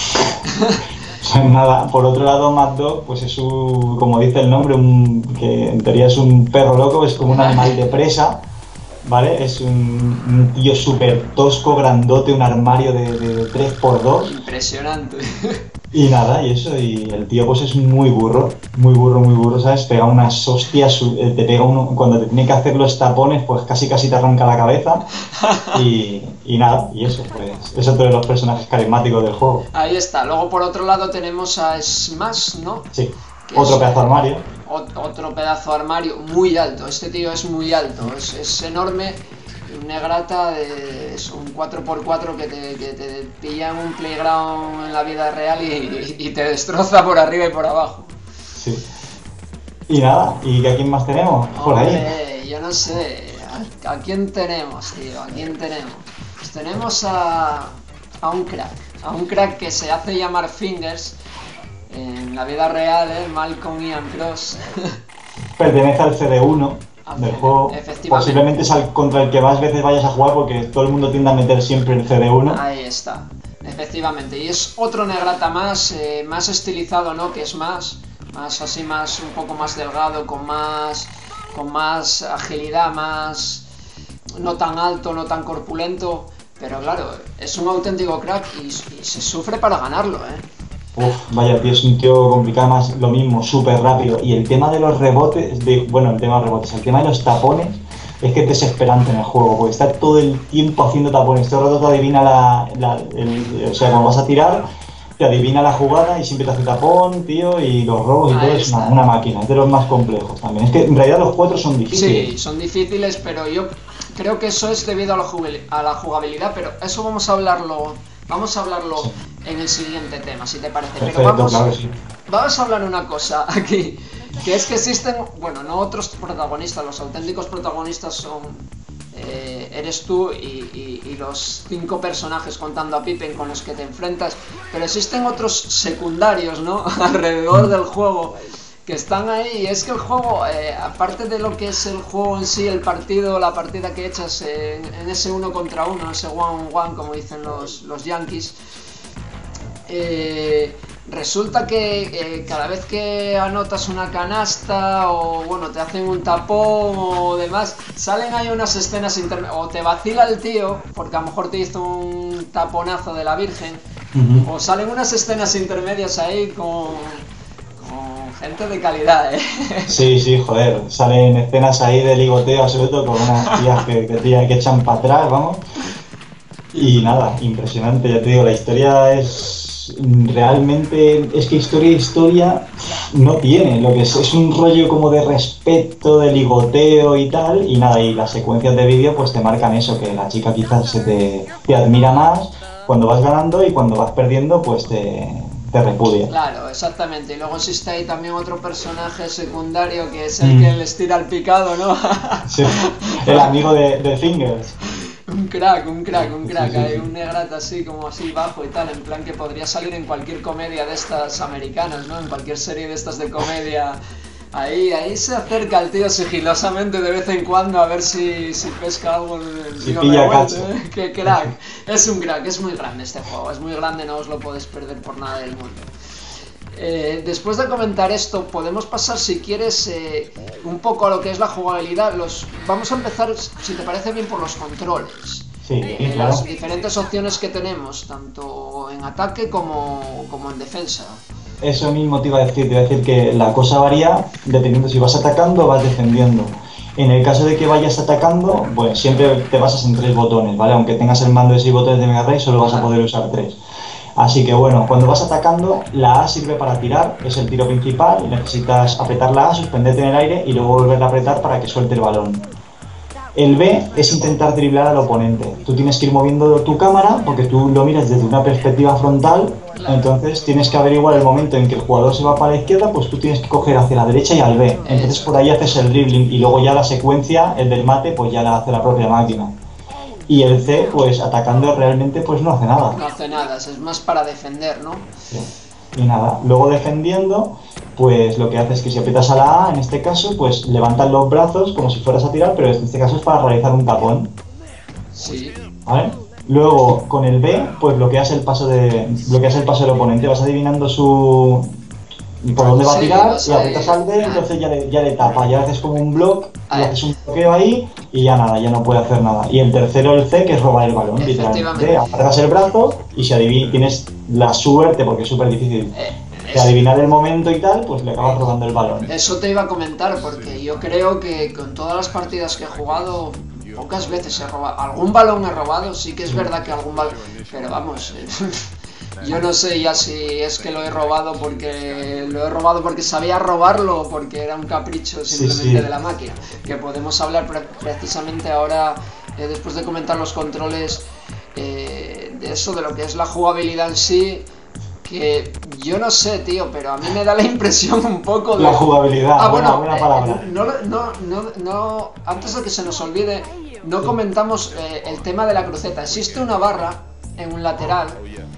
Nada, por otro lado, Mad Dog, pues es un, como dice el nombre, un, que en teoría es un perro loco, es como un animal de presa, ¿vale? Es un, un tío súper tosco, grandote, un armario de, de tres por dos Impresionante. y nada, y eso, y el tío pues es muy burro, muy burro, muy burro, ¿sabes? Pega unas hostias, su- eh, te pega uno, cuando te tiene que hacer los tapones, pues casi casi te arranca la cabeza y, y nada, y eso, pues es otro de los personajes carismáticos del juego, Ahí está, luego por otro lado tenemos a Smash, ¿no? sí. Que Otro es- pedazo de armario. Ot- otro pedazo de armario muy alto, este tío es muy alto, es, es enorme, negrata, de, es un cuatro por cuatro que te, que te pilla en un playground en la vida real y, y te destroza por arriba y por abajo. Sí. Y nada, ¿y a quién más tenemos? Por ahí. Hombre, yo no sé, ¿a, a quién tenemos, tío? ¿A quién tenemos? Pues tenemos a, a un crack, a un crack que se hace llamar Fingers en la vida real, ¿eh? Malcolm Ian Cross. Pertenece al C D uno del juego. Efectivamente. Posiblemente es al contra el que más veces vayas a jugar porque todo el mundo tiende a meter siempre el C D uno. Ahí está, efectivamente. Y es otro negrata más, eh, más estilizado, ¿no? Que es más, más así, más un poco más delgado, con más, con más agilidad, más, no tan alto, no tan corpulento. Pero claro, es un auténtico crack y, y se sufre para ganarlo, ¿eh? Uf, vaya tío, es un tío complicado, más lo mismo, súper rápido. Y el tema de los rebotes, de, bueno, el tema de los rebotes, el tema de los tapones es que es desesperante en el juego, porque está todo el tiempo haciendo tapones, todo el rato te adivina la, la el, o sea, cuando vas a tirar, te adivina la jugada y siempre te hace tapón, tío, y los robos y Ahí todo es una, está. una máquina, es de los más complejos también. Es que en realidad los cuatro son difíciles. Sí, son difíciles, pero yo creo que eso es debido a la, jugabil- a la jugabilidad, pero eso vamos a hablarlo, vamos a hablarlo Sí. en el siguiente tema, si te parece. Perfecto, Pero vamos, claro que sí. vamos a hablar una cosa aquí, que es que existen, bueno, no otros protagonistas, los auténticos protagonistas son, eh, eres tú y, y- y los cinco personajes contando a Pippen con los que te enfrentas, pero existen otros secundarios, ¿no? Alrededor del juego que están ahí, y es que el juego, eh, aparte de lo que es el juego en sí, el partido, la partida que echas en, en ese uno contra uno, ese one on one, como dicen los, los yankees, eh, resulta que eh, cada vez que anotas una canasta o bueno, te hacen un tapón o demás, salen ahí unas escenas intermedias, o te vacila el tío, porque a lo mejor te hizo un taponazo de la Virgen, uh-huh. o salen unas escenas intermedias ahí con, con gente de calidad, ¿eh? Sí, sí, joder, salen escenas ahí de ligoteo, sobre todo con unas tías que, que, tías que echan para atrás, vamos. Y nada, impresionante, ya te digo, la historia es... Realmente, es que historia historia no tiene, lo que es, es un rollo como de respeto, de ligoteo y tal, y nada, y las secuencias de vídeo pues te marcan eso, que la chica quizás se te, te admira más cuando vas ganando y cuando vas perdiendo pues te, te repudia. Claro, exactamente, y luego existe ahí también otro personaje secundario que es el mm. que les tira el picado, ¿no? Sí, el amigo de, de Fingers. Un crack, un crack, un crack, sí, sí, sí. Hay un negrata así como así bajo y tal, en plan que podría salir en cualquier comedia de estas americanas, ¿no? En cualquier serie de estas de comedia. Ahí, ahí se acerca el tío sigilosamente de vez en cuando a ver si, si pesca algo del si pilla cacho. ¿eh? Qué crack, es un crack, es muy grande este juego, es muy grande, no os lo podéis perder por nada del mundo. Eh, después de comentar esto, podemos pasar, si quieres, eh, un poco a lo que es la jugabilidad. Los, vamos a empezar, si te parece bien, por los controles. Sí, eh, claro. Las diferentes opciones que tenemos, tanto en ataque como, como en defensa. Eso mismo te iba a decir, te iba a decir que la cosa varía dependiendo si vas atacando o vas defendiendo. En el caso de que vayas atacando, pues siempre te basas en tres botones, ¿vale? Aunque tengas el mando de seis botones de Mega Drive, solo vas a poder usar tres. Así que bueno, cuando vas atacando, la A sirve para tirar, es el tiro principal, necesitas apretar la A, suspenderte en el aire y luego volverla a apretar para que suelte el balón. El B es intentar driblar al oponente. Tú tienes que ir moviendo tu cámara porque tú lo miras desde una perspectiva frontal, entonces tienes que averiguar el momento en que el jugador se va para la izquierda, pues tú tienes que coger hacia la derecha y al B. Entonces por ahí haces el dribbling y luego ya la secuencia, el del mate, pues ya la hace la propia máquina. Y el C, pues atacando realmente pues no hace nada. No hace nada, es más para defender, ¿no? Sí. Y nada, luego defendiendo, pues lo que hace es que si aprietas a la A, en este caso, pues levantas los brazos como si fueras a tirar, pero en este caso es para realizar un tapón. Sí. ¿Vale? Luego, con el B, pues bloqueas el paso de bloqueas el paso del oponente, vas adivinando su... por dónde va a tirar, sí, y aprietas al B, entonces ya le, ya le tapa, ya haces como un block, y haces un bloqueo ahí y ya nada, ya no puede hacer nada. Y el tercero, el C, que es robar el balón, literalmente, agarras el brazo y si adivin tienes la suerte, porque es súper difícil, eh, de adivinar el momento y tal, pues le acabas robando el balón. Eso te iba a comentar, porque yo creo que con todas las partidas que he jugado, pocas veces he robado, algún balón he robado, sí que es verdad que algún balón, pero vamos... Yo no sé ya si es que lo he robado porque lo he robado porque sabía robarlo o porque era un capricho simplemente sí, sí. de la máquina. Que podemos hablar pre precisamente ahora, eh, después de comentar los controles, eh, de eso, de lo que es la jugabilidad en sí. Que yo no sé, tío, pero a mí me da la impresión un poco de... La jugabilidad, ah, bueno, buena, buena palabra. Eh, no, no, no, no, antes de que se nos olvide, no comentamos eh, el tema de la cruceta. Existe una barra en un lateral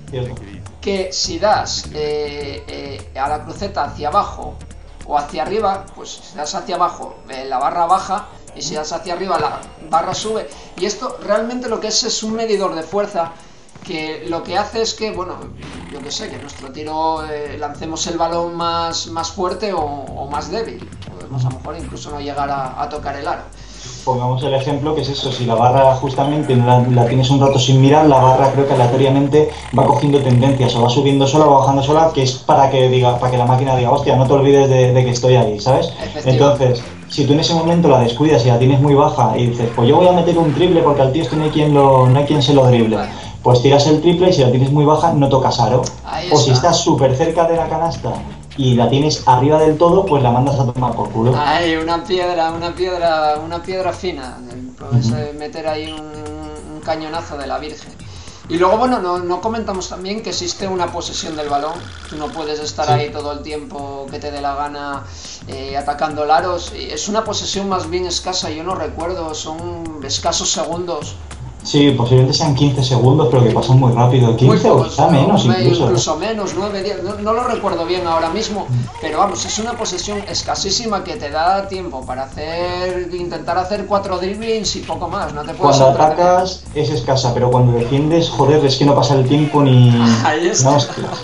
que si das eh, eh, a la cruceta hacia abajo o hacia arriba, pues si das hacia abajo eh, la barra baja y si das hacia arriba la barra sube, y esto realmente lo que es es un medidor de fuerza que lo que hace es que, bueno, yo que sé, que nuestro tiro eh, lancemos el balón más, más fuerte o, o más débil, podemos a lo mejor incluso no llegar a, a tocar el aro. Pongamos el ejemplo que es eso, si la barra justamente la, la tienes un rato sin mirar, la barra creo que aleatoriamente va cogiendo tendencias, o va subiendo sola o va bajando sola, que es para que diga, para que la máquina diga, hostia, no te olvides de, de que estoy ahí, ¿sabes? Entonces, si tú en ese momento la descuidas y la tienes muy baja y dices, pues yo voy a meter un triple porque al tío este no hay quien, lo, no hay quien se lo drible, pues tiras el triple y si la tienes muy baja no tocas aro. O si estás súper cerca de la canasta y la tienes arriba del todo, pues la mandas a tomar por culo. Ay, una piedra, una piedra, una piedra fina. Puedes uh-huh. meter ahí un, un cañonazo de la Virgen. Y luego, bueno, no, no comentamos también que existe una posesión del balón. Tú no puedes estar sí. ahí todo el tiempo que te dé la gana eh, atacando laros. Es una posesión más bien escasa, yo no recuerdo, son escasos segundos. Sí, posiblemente sean quince segundos, pero que pasan muy rápido. quince o quizá menos incluso. Incluso menos, nueve, diez, no, no lo recuerdo bien ahora mismo, pero vamos, es una posesión escasísima que te da tiempo para hacer, intentar hacer cuatro dribblings y poco más, no te puedes Cuando atacas es escasa, pero cuando defiendes, joder, es que no pasa el tiempo ni... Ahí está. No, hostia.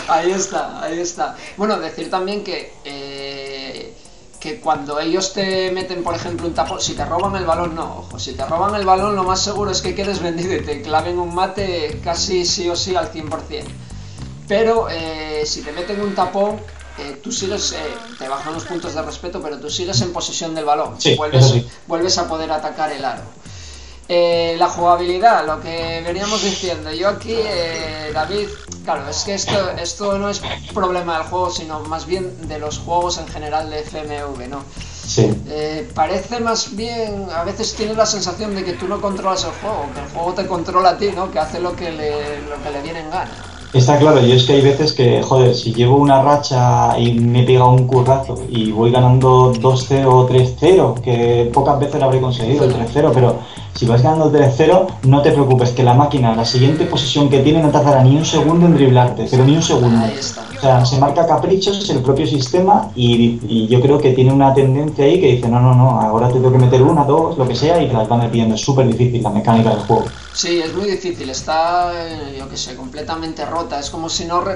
Ahí está, ahí está. Bueno, decir también que eh, que cuando ellos te meten, por ejemplo, un tapón, si te roban el balón, no, ojo, si te roban el balón lo más seguro es que quedes vendido y te claven un mate casi sí o sí al cien por cien. Pero eh, si te meten un tapón, eh, tú sigues, eh, te bajan los puntos de respeto, pero tú sigues en posesión del balón, sí, vuelves, sí. vuelves a poder atacar el aro. Eh, la jugabilidad, lo que veníamos diciendo, yo aquí, eh, David, claro, es que esto, esto no es problema del juego, sino más bien de los juegos en general de F M V, ¿no? Sí. Eh, parece más bien, a veces tienes la sensación de que tú no controlas el juego, que el juego te controla a ti, ¿no? Que hace lo que le, lo que le viene en gana. Está claro, yo es que hay veces que, joder, si llevo una racha y me he pegado un currazo y voy ganando dos cero o tres cero, que pocas veces lo habré conseguido el tres cero, pero si vas ganando tres cero, no te preocupes, que la máquina, la siguiente posición que tiene, no tardará ni un segundo en driblarte, pero ni un segundo. Ahí está. O sea, se marca caprichos el propio sistema y, y yo creo que tiene una tendencia ahí que dice, no, no, no, ahora te tengo que meter una, dos, lo que sea, y te las va metiendo. Es súper difícil la mecánica del juego. Sí, es muy difícil, está, yo qué sé, completamente rota, es como si no... Re...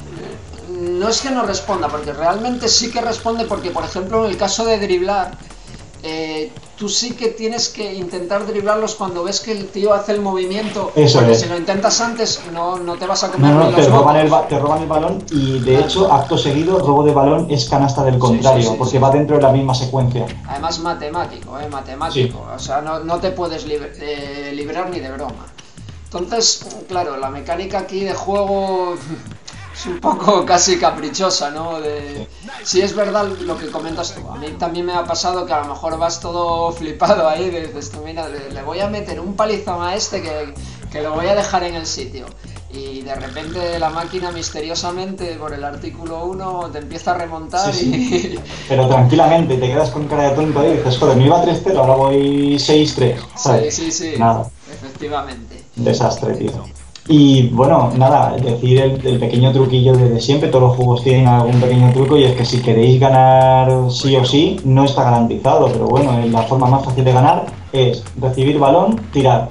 No es que no responda, porque realmente sí que responde, porque por ejemplo en el caso de driblar, eh, tú sí que tienes que intentar driblarlos cuando ves que el tío hace el movimiento. Eso porque es. si lo intentas antes no, no te vas a comer No, no, ni te los roban, el, mocos. te roban el balón y de hecho, acto seguido, robo de balón es canasta del contrario, sí, sí, porque sí. va dentro de la misma secuencia. Además matemático, eh, matemático, sí. O sea, no, no te puedes lib eh, librar ni de broma. Entonces, claro, la mecánica aquí de juego es un poco casi caprichosa, ¿no? De... Sí, es verdad lo que comentas tú. A mí también me ha pasado que a lo mejor vas todo flipado ahí, dices, mira, le, le voy a meter un palizón a este que, que lo voy a dejar en el sitio. Y de repente la máquina misteriosamente por el artículo uno te empieza a remontar sí, y... sí. Pero tranquilamente, te quedas con cara de tonto ahí y dices, joder, me iba tres cero, ahora voy seis tres, ¿sabes? Sí, sí, sí, nada. Efectivamente. Desastre, tío. Y bueno, nada, decir el, el pequeño truquillo de, de siempre, todos los juegos tienen algún pequeño truco y es que si queréis ganar sí o sí, no está garantizado, pero bueno, la forma más fácil de ganar es recibir balón, tirar.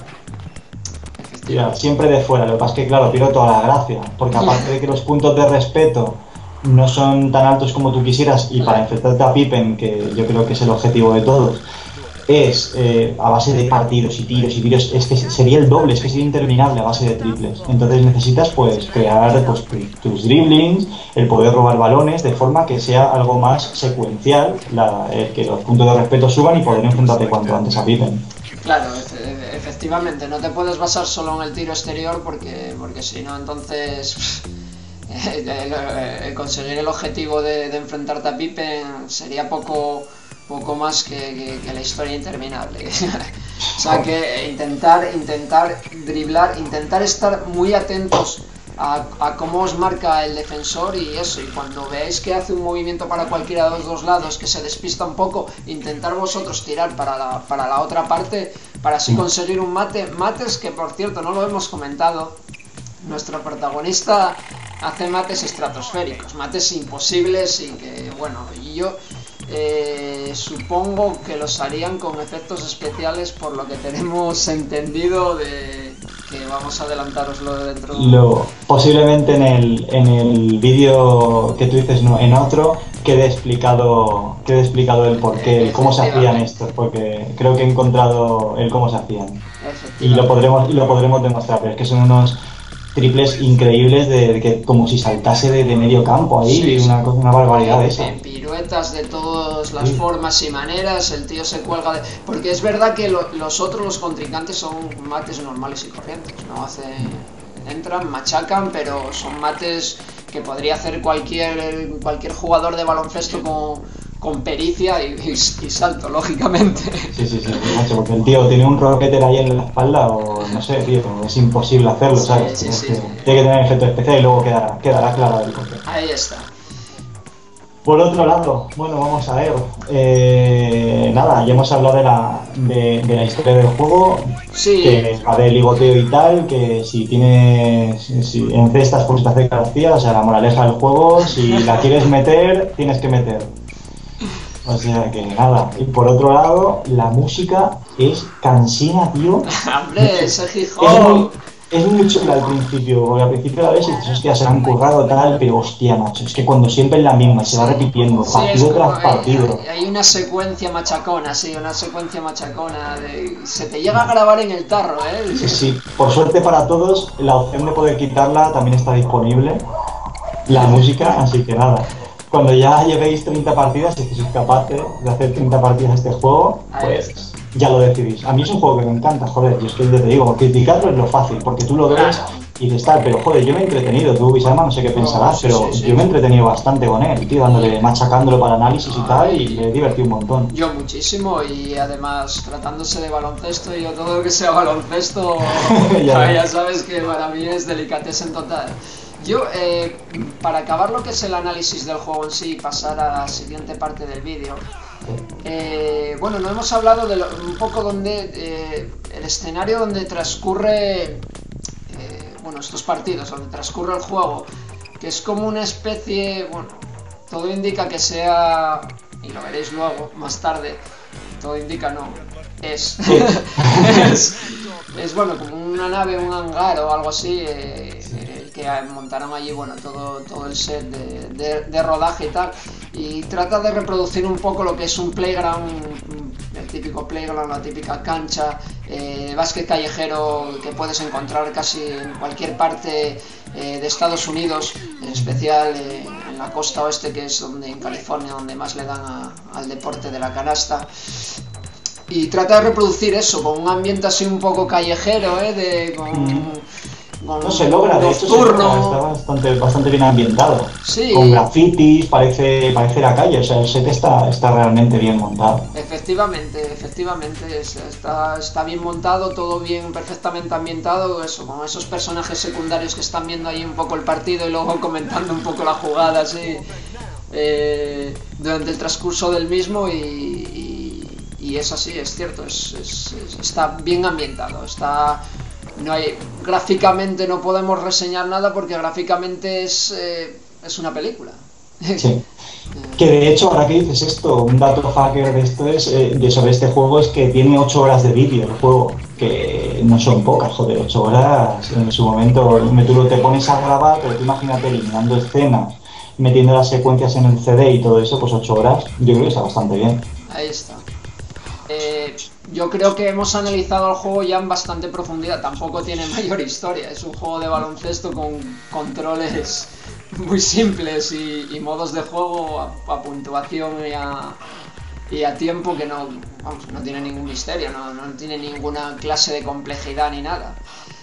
Tirar, siempre de fuera, lo que pasa es que claro, pierdo toda la gracia, porque aparte de que los puntos de respeto no son tan altos como tú quisieras y para enfrentarte a Pippen, que yo creo que es el objetivo de todos, es eh, a base de partidos y tiros y tiros, es que sería el doble, es que sería interminable a base de triples. Entonces necesitas pues crear pues, tus driblings, el poder robar balones, de forma que sea algo más secuencial, la, el que los puntos de respeto suban y poder enfrentarte cuanto antes a Pippen. Claro, efe efectivamente, no te puedes basar solo en el tiro exterior porque, porque si no, entonces eh, eh, conseguir el objetivo de, de enfrentarte a Pippen sería poco... poco más que, que, que la historia interminable. O sea que intentar, intentar driblar, intentar estar muy atentos a, a cómo os marca el defensor y eso, y cuando veáis que hace un movimiento para cualquiera de los dos lados, que se despista un poco, intentar vosotros tirar para la, para la otra parte, para así conseguir un mate, mates que por cierto no lo hemos comentado, nuestro protagonista hace mates estratosféricos, mates imposibles y que, bueno, y yo eh, supongo que los harían con efectos especiales por lo que tenemos entendido de que vamos a adelantaroslo dentro de... Lo, posiblemente en el, en el vídeo que tú dices, no, en otro, quede explicado, quede explicado el porqué, el cómo se hacían estos, porque creo que he encontrado el cómo se hacían. Y lo podremos, y lo podremos demostrar, pero es que son unos triples increíbles de, de que como si saltase de, de medio campo ahí, sí, una, una barbaridad esa. En piruetas de todas las sí. formas y maneras, el tío se cuelga de... Porque es verdad que lo, los otros, los contrincantes, son mates normales y corrientes, ¿no? Hacen, entran, machacan, pero son mates que podría hacer cualquier, cualquier jugador de baloncesto con... con pericia y, y, y salto, lógicamente. Sí, sí, sí, macho, porque el tío tiene un roqueter ahí en la espalda o no sé, tío, es imposible hacerlo, sí, ¿sabes? Sí, sí, que, sí. Tiene que tener efecto especial y luego quedará, quedará claro el porqué. Ahí está. Por otro lado, bueno, vamos a ver, eh, nada, ya hemos hablado de la, de, de la historia del juego, sí. que va de ligoteo y tal, que si tienes, si encestas pues te hace García, o sea, la moraleja del juego, si la quieres meter, tienes que meter. O sea que nada, y por otro lado, la música es cansina, tío. ¡Hombre, ese hip hop! es muy chula al principio, porque al principio la ves y dices, hostia, se la han currado tal, pero hostia, macho, es que cuando siempre es la misma, se va repitiendo, Sí, partido es como, tras partido. hay, hay una secuencia machacona, sí, una secuencia machacona. De, se te llega a grabar en el tarro, ¿eh? Sí, sí, por suerte para todos, la opción de poder quitarla también está disponible, la música, así que nada. Cuando ya llevéis treinta partidas, si sois capaces de hacer treinta partidas a este juego, pues ya lo decidís. A mí es un juego que me encanta, joder, yo es que te digo, criticarlo es lo fácil, porque tú lo ves y dices tal, pero joder, yo me he entretenido, tú, Bisama, no sé qué pensarás, sí, pero sí, sí. yo me he entretenido bastante con él, tío, dándole, machacándolo para análisis y tal, y me he divertido un montón. Yo muchísimo, y además, tratándose de baloncesto, yo todo lo que sea baloncesto, ya, ya sabes que para mí es delicatessen total. Yo, eh, para acabar lo que es el análisis del juego en sí y pasar a la siguiente parte del vídeo, eh, bueno, no hemos hablado de lo, un poco donde eh, el escenario donde transcurre, eh, bueno, estos partidos, donde transcurre el juego, que es como una especie, bueno, todo indica que sea, y lo veréis luego, más tarde, todo indica no, es, es, es bueno, como una nave, un hangar o algo así, eh, que montaron allí, bueno, todo, todo el set de, de, de rodaje y tal, y trata de reproducir un poco lo que es un playground, el típico playground, la típica cancha, eh, básquet callejero que puedes encontrar casi en cualquier parte eh, de Estados Unidos, en especial eh, en la costa oeste, que es donde, en California, donde más le dan a, al deporte de la canasta. Y trata de reproducir eso, con un ambiente así un poco callejero, ¿eh? De, con, mm. con No se logra, de hecho se logra, está bastante, bastante bien ambientado. Sí. Con grafitis, parece, parece la calle, o sea, el set está, está realmente bien montado. Efectivamente, efectivamente, está, está bien montado, todo bien, perfectamente ambientado, eso, con esos personajes secundarios que están viendo ahí un poco el partido y luego comentando un poco la jugada, así, eh, durante el transcurso del mismo, y, y, y es así, es cierto, es, es, es, está bien ambientado, está... No hay, gráficamente no podemos reseñar nada porque gráficamente es, eh, es una película. Sí. Que de hecho, ahora que dices esto, un dato hacker de esto es, eh, de sobre este juego es que tiene ocho horas de vídeo el juego, que no son pocas, joder, ocho horas en su momento, tú te pones a grabar, pero tú imagínate eliminando escenas, metiendo las secuencias en el C D y todo eso, pues ocho horas, yo creo que está bastante bien. Ahí está. Eh, yo creo que hemos analizado el juego ya en bastante profundidad, tampoco tiene mayor historia, es un juego de baloncesto con controles muy simples y, y modos de juego a, a puntuación y a, y a tiempo que no, vamos, no tiene ningún misterio, no, no tiene ninguna clase de complejidad ni nada.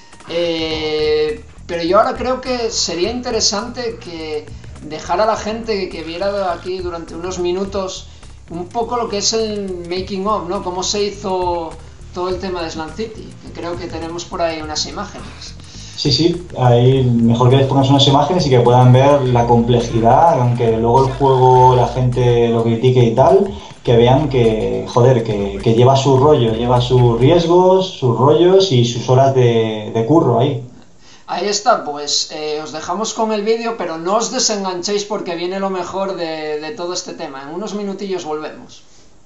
Eh, pero yo ahora creo que sería interesante que dejar a la gente que, que viera aquí durante unos minutos un poco lo que es el making of, ¿no? Cómo se hizo todo el tema de Slam City, que creo que tenemos por ahí unas imágenes. Sí, sí, ahí mejor que les pongas unas imágenes y que puedan ver la complejidad, aunque luego el juego la gente lo critique y tal, que vean que, joder, que, que lleva su rollo, lleva sus riesgos, sus rollos y sus horas de, de curro ahí. Ahí está, pues eh, os dejamos con el vídeo, pero no os desenganchéis porque viene lo mejor de, de todo este tema. En unos minutillos volvemos.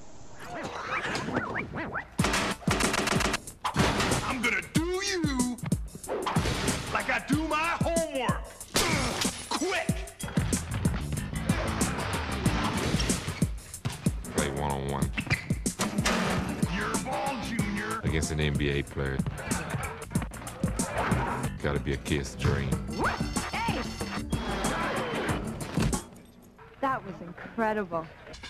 I'm gonna do you like I do my homework. Quick! Play one-on-one Your ball, Junior. against an N B A player. Gotta be a kid's dream. Hey! That was incredible.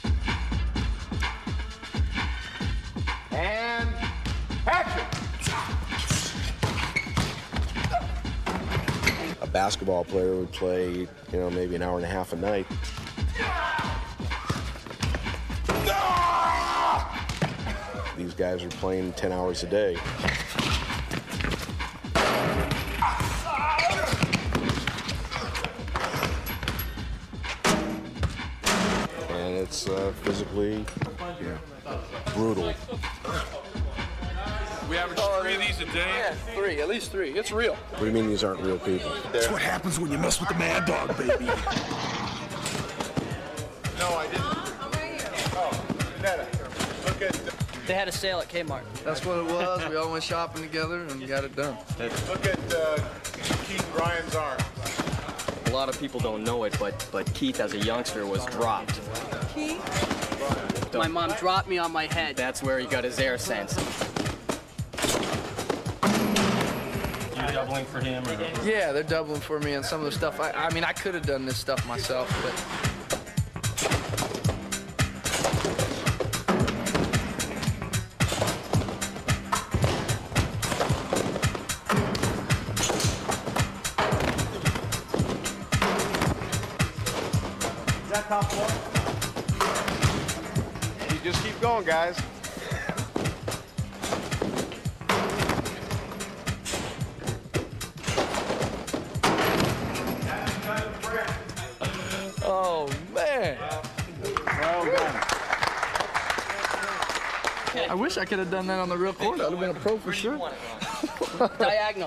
And action! A basketball player would play, you know, maybe an hour and a half a night. These guys are playing ten hours a day. And it's uh, physically brutal. We average three of these a day. Yeah, three, at least three. It's real. What do you mean these aren't real people? That's what happens when you mess with the mad dog, baby. No, I didn't. Oh, Netta, look at the... They had a sale at Kmart. That's what it was. We all went shopping together and got it done. Look at uh, Keith Ryan's arm. A lot of people don't know it, but but Keith, as a youngster, was dropped. Keith? My mom dropped me on my head. That's where he got his air sense. You doubling for him? Or? Yeah, they're doubling for me on some of the stuff. I, I mean, I could have done this stuff myself, but... That top floor? You just keep going, guys. Oh, man. Well done. I wish I could have done that on the real court. I would have been a pro for sure. Diagonal.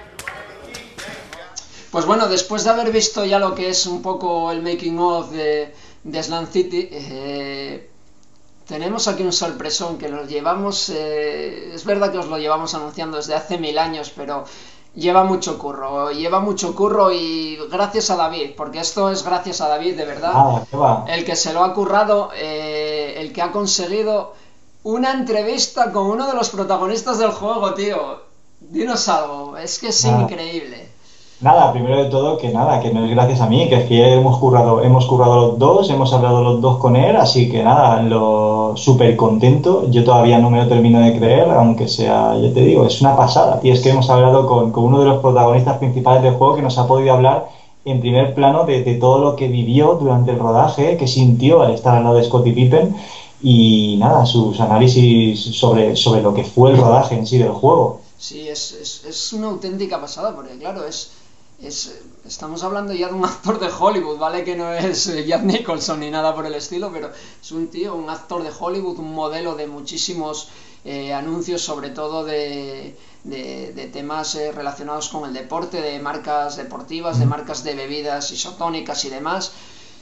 Pues bueno, después de haber visto ya lo que es un poco el making of de, de Slam City, eh, tenemos aquí un sorpresón que lo llevamos, eh, es verdad que os lo llevamos anunciando desde hace mil años, pero lleva mucho curro, lleva mucho curro y gracias a David, porque esto es gracias a David, de verdad, Ah, ¿qué va? el que se lo ha currado, eh, el que ha conseguido una entrevista con uno de los protagonistas del juego, tío. Dinos algo, es que es Ah. increíble. Nada, primero de todo, que nada, que no es gracias a mí, que es que hemos currado, hemos currado los dos, hemos hablado los dos con él, así que nada, lo súper contento. Yo todavía no me lo termino de creer, aunque sea, yo te digo, es una pasada, tío. Es que hemos hablado con, con uno de los protagonistas principales del juego que nos ha podido hablar en primer plano de, de todo lo que vivió durante el rodaje, que sintió al estar al lado de Scottie Pippen y nada, sus análisis sobre, sobre lo que fue el rodaje en sí del juego. Sí, es, es, es una auténtica pasada, porque claro, es... Es, estamos hablando ya de un actor de Hollywood, ¿vale? Que no es eh, Jack Nicholson ni nada por el estilo, pero es un tío, un actor de Hollywood, un modelo de muchísimos eh, anuncios, sobre todo de, de, de temas eh, relacionados con el deporte, de marcas deportivas, de marcas de bebidas isotónicas y demás.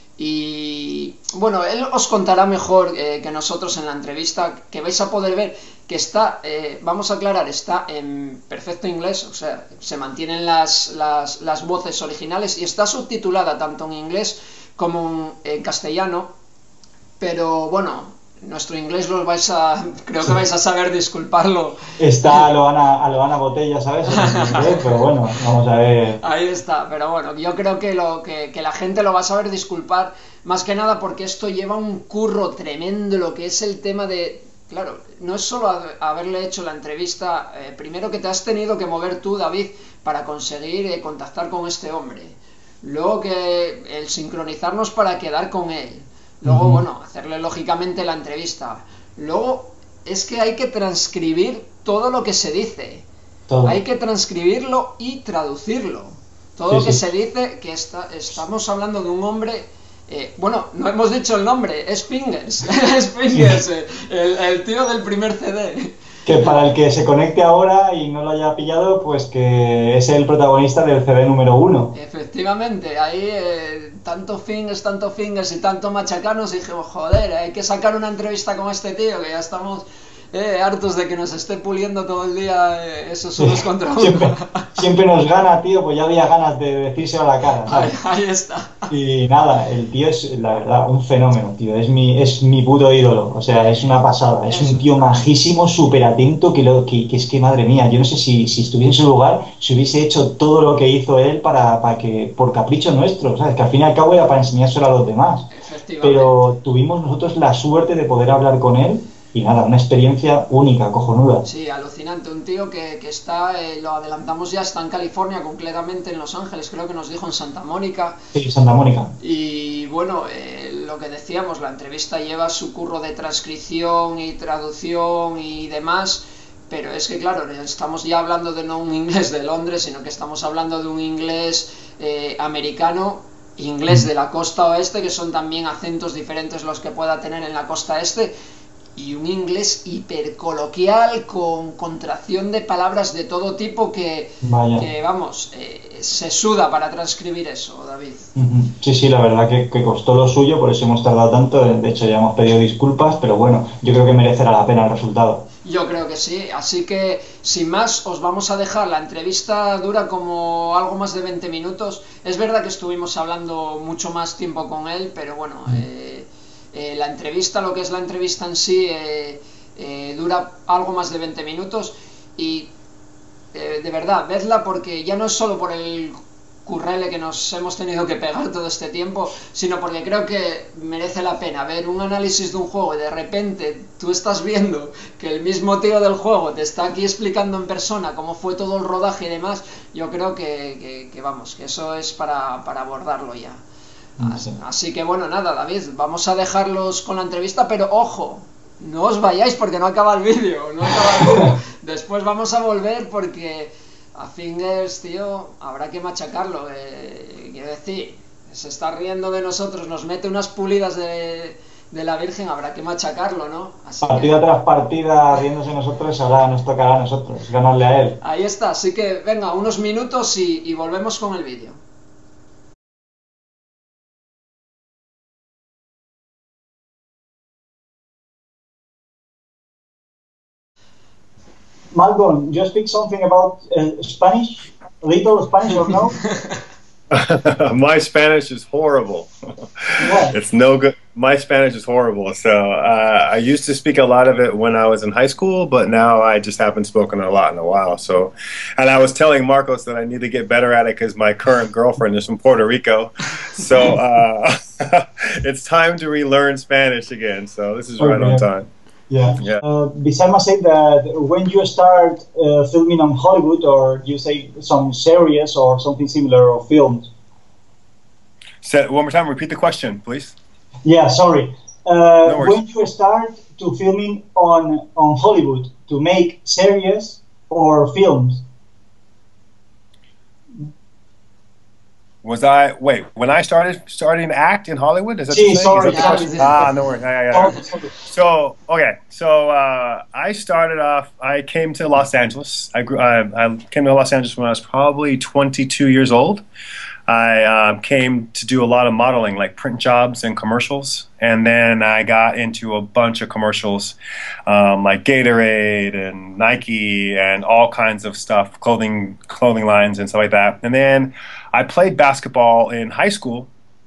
Y bueno, él os contará mejor eh, que nosotros en la entrevista, que vais a poder ver que está, eh, vamos a aclarar, está en perfecto inglés, o sea, se mantienen las, las, las voces originales y está subtitulada tanto en inglés como en, en castellano, pero bueno, nuestro inglés lo vais a, creo que vais a saber disculparlo. Está a Loana, a Loana Botella, ¿sabes? Pero bueno, vamos a ver. Ahí está, pero bueno, yo creo que, lo, que, que la gente lo va a saber disculpar, más que nada porque esto lleva un curro tremendo, lo que es el tema de... Claro, no es solo haberle hecho la entrevista, eh, primero que te has tenido que mover tú, David, para conseguir eh, contactar con este hombre, luego que el sincronizarnos para quedar con él, luego, uh-huh. bueno, hacerle lógicamente la entrevista, luego es que hay que transcribir todo lo que se dice, todo. Hay que transcribirlo y traducirlo, todo sí, lo que sí. se dice, que está, estamos hablando de un hombre... Eh, bueno, no hemos dicho el nombre, es Fingers, es Fingers, eh, el, el tío del primer C D. Que para el que se conecte ahora y no lo haya pillado, pues que es el protagonista del C D número uno. Efectivamente, ahí eh, tanto Fingers, tanto Fingers y tanto machacanos, y dijimos, joder, hay que sacar una entrevista con este tío, que ya estamos... Eh, hartos de que nos esté puliendo todo el día eh, esos unos sí, contra uno. Siempre, siempre nos gana, tío, pues ya había ganas de decírselo a la cara, ¿sabes? Ahí, ahí está. Y nada, el tío es, la verdad, un fenómeno, tío. Es mi, es mi puto ídolo. O sea, es una pasada. Es un tío majísimo, súper atento, que, lo, que, que es que, madre mía, yo no sé si, si estuviera en su lugar, si hubiese hecho todo lo que hizo él para, para que, por capricho nuestro, ¿sabes? Que al fin y al cabo era para enseñárselo a los demás. Pero tuvimos nosotros la suerte de poder hablar con él. Y nada, una experiencia única, cojonuda. Sí, alucinante. Un tío que, que está, eh, lo adelantamos ya, está en California, concretamente en Los Ángeles, creo que nos dijo en Santa Mónica. Sí, Santa Mónica. Y bueno, eh, lo que decíamos, la entrevista lleva su curro de transcripción y traducción y demás, pero es que claro, estamos ya hablando de no un inglés de Londres, sino que estamos hablando de un inglés eh, americano, inglés de la costa oeste, que son también acentos diferentes los que pueda tener en la costa este. y un inglés hipercoloquial con contracción de palabras de todo tipo que, que vamos, eh, se suda para transcribir eso, David. Sí, sí, la verdad que, que costó lo suyo, por eso hemos tardado tanto. De hecho, ya hemos pedido disculpas, pero bueno, yo creo que merecerá la pena el resultado. Yo creo que sí, así que sin más os vamos a dejar. La entrevista dura como algo más de veinte minutos. Es verdad que estuvimos hablando mucho más tiempo con él, pero bueno, eh, eh, la entrevista, lo que es la entrevista en sí, eh, eh, dura algo más de veinte minutos y eh, de verdad, vedla, porque ya no es solo por el currele que nos hemos tenido que pegar todo este tiempo, sino porque creo que merece la pena ver un análisis de un juego y de repente tú estás viendo que el mismo tío del juego te está aquí explicando en persona cómo fue todo el rodaje y demás. Yo creo que, que, que vamos, que eso es para, para abordarlo ya. Así, así que bueno, nada, David, vamos a dejarlos con la entrevista, pero ojo, no os vayáis porque no acaba el vídeo, no acaba el vídeo. Después vamos a volver porque a Fingers, tío, habrá que machacarlo, eh, quiero decir, se está riendo de nosotros, nos mete unas pulidas de, de la Virgen, habrá que machacarlo, ¿no? Así partida que, tras partida riéndose de nosotros, ahora nos tocará a nosotros ganarle a él. Ahí está, así que venga, unos minutos y, y volvemos con el vídeo. Malcolm, you speak something about uh, Spanish? A little Spanish or no? My Spanish is horrible. Yeah. It's no good. My Spanish is horrible. So uh, I used to speak a lot of it when I was in high school, but now I just haven't spoken a lot in a while. So, and I was telling Marcos that I need to get better at it because my current girlfriend is from Puerto Rico. So uh, it's time to relearn Spanish again. So this is okay. Right on time. Yeah. yeah. Uh, besides, must say that when you start uh, filming on Hollywood, or you say some series or something similar, or films. Say one more time. Repeat the question, please. Yeah, sorry. Uh, no when you start to filming on on Hollywood to make series or films. Was I wait when I started starting to act in Hollywood? Is that Gee, the sorry, Is that the yeah, ah, no worries. Yeah, yeah, yeah. So okay, so uh, I started off. I came to Los Angeles. I grew. I, I came to Los Angeles when I was probably twenty-two years old. I uh, came to do a lot of modeling, like print jobs and commercials, and then I got into a bunch of commercials, um, like Gatorade and Nike and all kinds of stuff, clothing clothing lines and stuff like that. And then I played basketball in high school,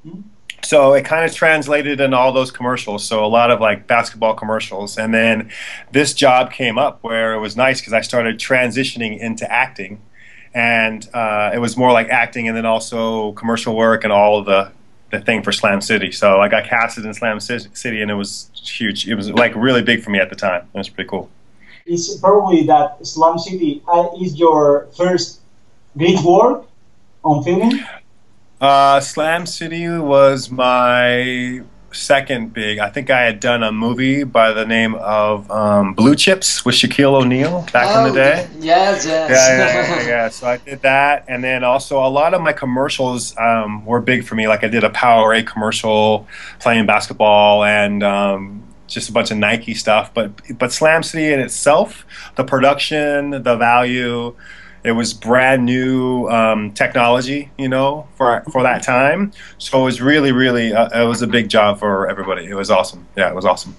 so it kind of translated in all those commercials. So a lot of like basketball commercials, and then this job came up where it was nice because I started transitioning into acting. And uh, it was more like acting and then also commercial work and all of the, the thing for Slam City. So I got casted in Slam City and it was huge. It was like really big for me at the time. It was pretty cool. It's probably that Slam City uh, is your first great work on filming? Uh, Slam City was my second big. I think I had done a movie by the name of um, Blue Chips with Shaquille O'Neal back oh, in the day. Yes, yes. Yeah, yeah, yeah, yeah. So I did that, and then also a lot of my commercials um, were big for me. Like I did a Powerade commercial playing basketball, and um, just a bunch of Nike stuff. But but Slam City in itself, the production, the value. It was brand new um, technology, you know, for for that time. So it was really, really, uh, it was a big job for everybody. It was awesome. Yeah, it was awesome.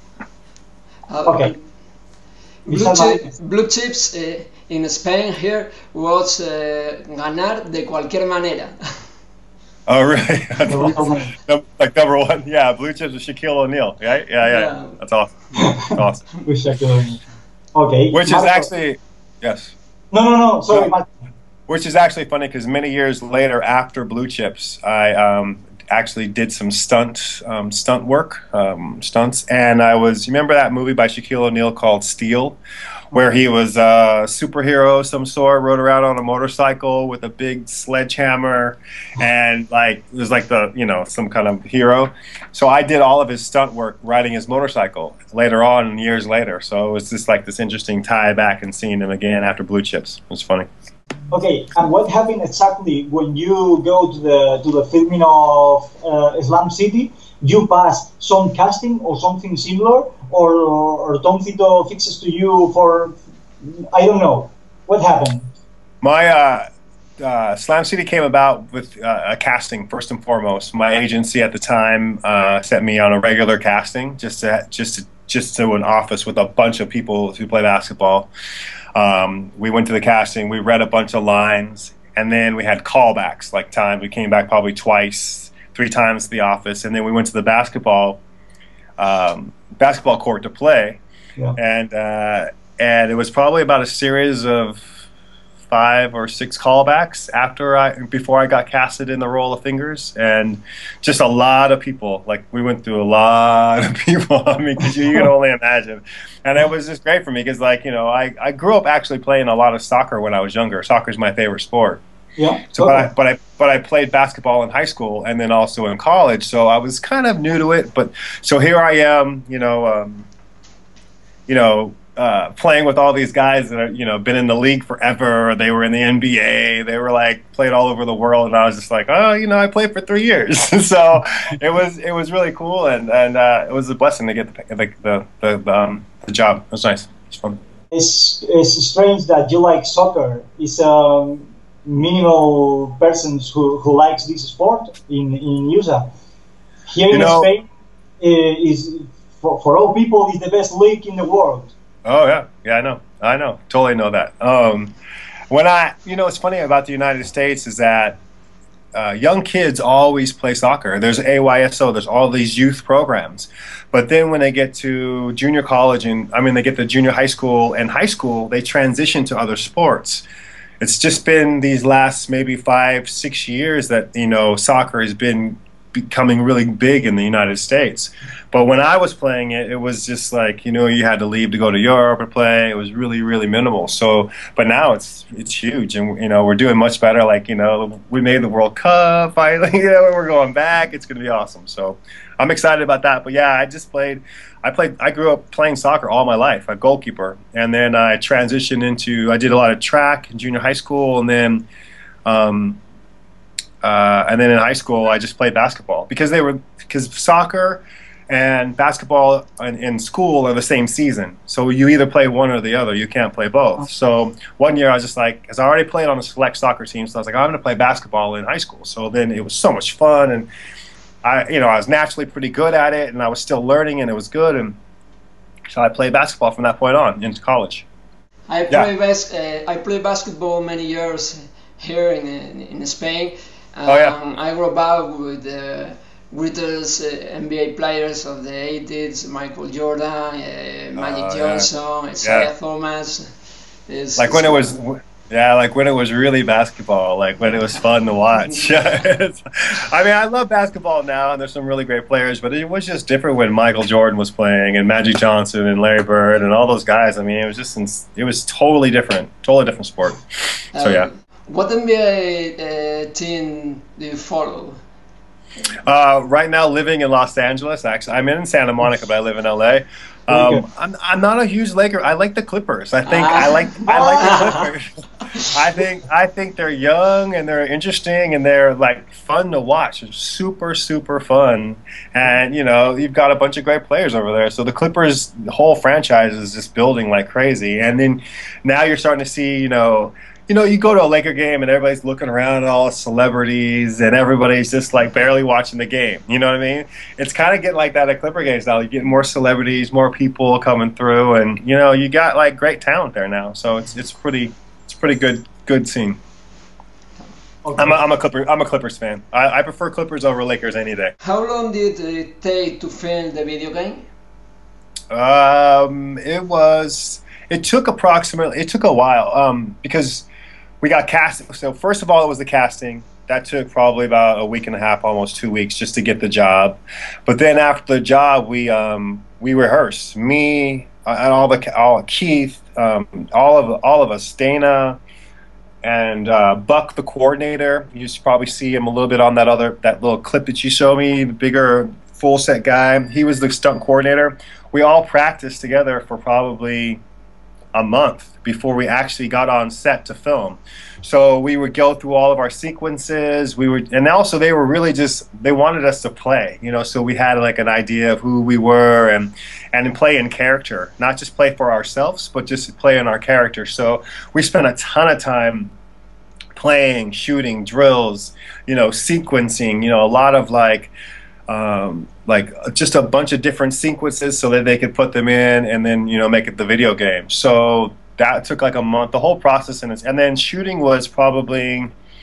Uh, okay. Blue, chip, blue chips uh, in Spain here was uh, ganar de cualquier manera. Oh, really? That's like number one. Yeah, blue chips with Shaquille O'Neal. Right? Yeah, yeah, yeah. That's awesome. That's awesome. With Shaquille O'Neal. Okay. Which is actually, yes. No, no, no. Sorry. So, which is actually funny because many years later, after Blue Chips, I um, actually did some stunt um, stunt work, um, stunts, and I was. You remember that movie by Shaquille O'Neal called Steel, where he was a superhero of some sort, rode around on a motorcycle with a big sledgehammer, and like it was like the you know some kind of hero. So I did all of his stunt work riding his motorcycle later on, years later. So it was just like this interesting tie back and seeing him again after Blue Chips. It was funny. Okay, and what happened exactly when you go to the to the filming of uh, Slam City? You pass some casting or something similar, or or Tomcito fixes to you for I don't know what happened. My uh, uh, Slam City came about with uh, a casting first and foremost. My agency at the time uh, sent me on a regular casting just to just to, just to an office with a bunch of people who play basketball. Um, we went to the casting, we read a bunch of lines, and then we had callbacks, like time. We came back probably twice, three times to the office, and then we went to the basketball um, basketball court to play. Yeah. And uh, and it was probably about a series of five or six callbacks after I before I got casted in the role of Fingers, and just a lot of people. Like we went through a lot of people. I mean, because you, you can only imagine. And it was just great for me because, like, you know, I I grew up actually playing a lot of soccer when I was younger. Soccer is my favorite sport. Yeah. So, okay. but I but I but I played basketball in high school and then also in college. So I was kind of new to it. But so here I am, you know, um, you know. Uh, playing with all these guys that are, you know, been in the league forever. They were in the N B A. They were like played all over the world, and I was just like, oh, you know, I played for three years. So it was it was really cool, and and uh, it was a blessing to get the the the, the, the, um, the job. It was nice. It was fun. It's it's strange that you like soccer. It's um, minimal persons who, who likes this sport in in U S A. Here You in know- Spain, uh, is for, for all people is the best league in the world. Oh yeah, yeah, I know, I know, totally know that. Um, when I, you know, what's funny about the United States is that uh, young kids always play soccer. There's A Y S O, there's all these youth programs, but then when they get to junior college and I mean they get to junior high school and high school, they transition to other sports. It's just been these last maybe five, six years that you know soccer has been becoming really big in the United States. But when I was playing it, it was just like, you know, you had to leave to go to Europe or play. It was really, really minimal. So, but now it's it's huge, and you know, we're doing much better. Like, you know, we made the World Cup finally. You know, we're going back. It's going to be awesome. So, I'm excited about that. But yeah, I just played. I played. I grew up playing soccer all my life. A goalkeeper, and then I transitioned into. I did a lot of track in junior high school, and then. Um, Uh, and then in high school, I just played basketball because they were because soccer and basketball in, in school are the same season. So you either play one or the other. You can't play both. So one year I was just like, because I already played on a select soccer team, so I was like, I'm going to play basketball in high school. So then it was so much fun, and I, you know, I was naturally pretty good at it, and I was still learning, and it was good, and so I played basketball from that point on into college. I Yeah. play bas- uh, I played basketball many years here in in, in Spain. Um, Oh, yeah. I grew up with the greatest uh, N B A players of the eighties: Michael Jordan, uh, Magic Oh, yeah. Johnson, Isaiah Yeah. Thomas. It's- Like when it it's- was, yeah, like when it was really basketball, like when it was fun to watch. It's- I mean, I love basketball now, and there's some really great players, but it was just different when Michael Jordan was playing, and Magic Johnson, and Larry Bird, and all those guys. I mean, it was just, ins- it was totally different, totally different sport. So um, yeah. What N B A uh, team do you follow? Uh, right now, living in Los Angeles. Actually, I'm in Santa Monica, but I live in L A. Um, I'm, I'm not a huge Laker. I like the Clippers. I think I like I like the Clippers. I think I think they're young and they're interesting and they're like fun to watch. It's super super fun, and you know you've got a bunch of great players over there. So the Clippers, the whole franchise is just building like crazy. And then now you're starting to see you know. You know, you go to a Laker game and everybody's looking around at all the celebrities and everybody's just like barely watching the game. You know what I mean? It's kind of getting like that at Clipper games now. You get more celebrities, more people coming through, and you know, you got like great talent there now. So it's it's pretty it's pretty good good scene. Okay. I'm a, I'm a Clipper I'm a Clippers fan. I, I prefer Clippers over Lakers any day. How long did it take to film the video game? Um, it was it took approximately it took a while um because. We got cast. So first of all, it was the casting. That took probably about a week and a half, almost two weeks, just to get the job. But then after the job, we um, we rehearsed. Me and all the all Keith, um, all of all of us, Dana, and uh, Buck, the coordinator. You should probably see him a little bit on that other that little clip that you showed me. The bigger full set guy. He was the stunt coordinator. We all practiced together for probably. a month before we actually got on set to film. So we would go through all of our sequences. We would, and also they were really just, they wanted us to play, you know, so we had like an idea of who we were and, and play in character, not just play for ourselves, but just play in our character. So we spent a ton of time playing, shooting, drills, you know, sequencing, you know, a lot of like, um, like just a bunch of different sequences so that they could put them in and then, you know, make it the video game. So that took like a month, the whole process, and and then shooting was probably,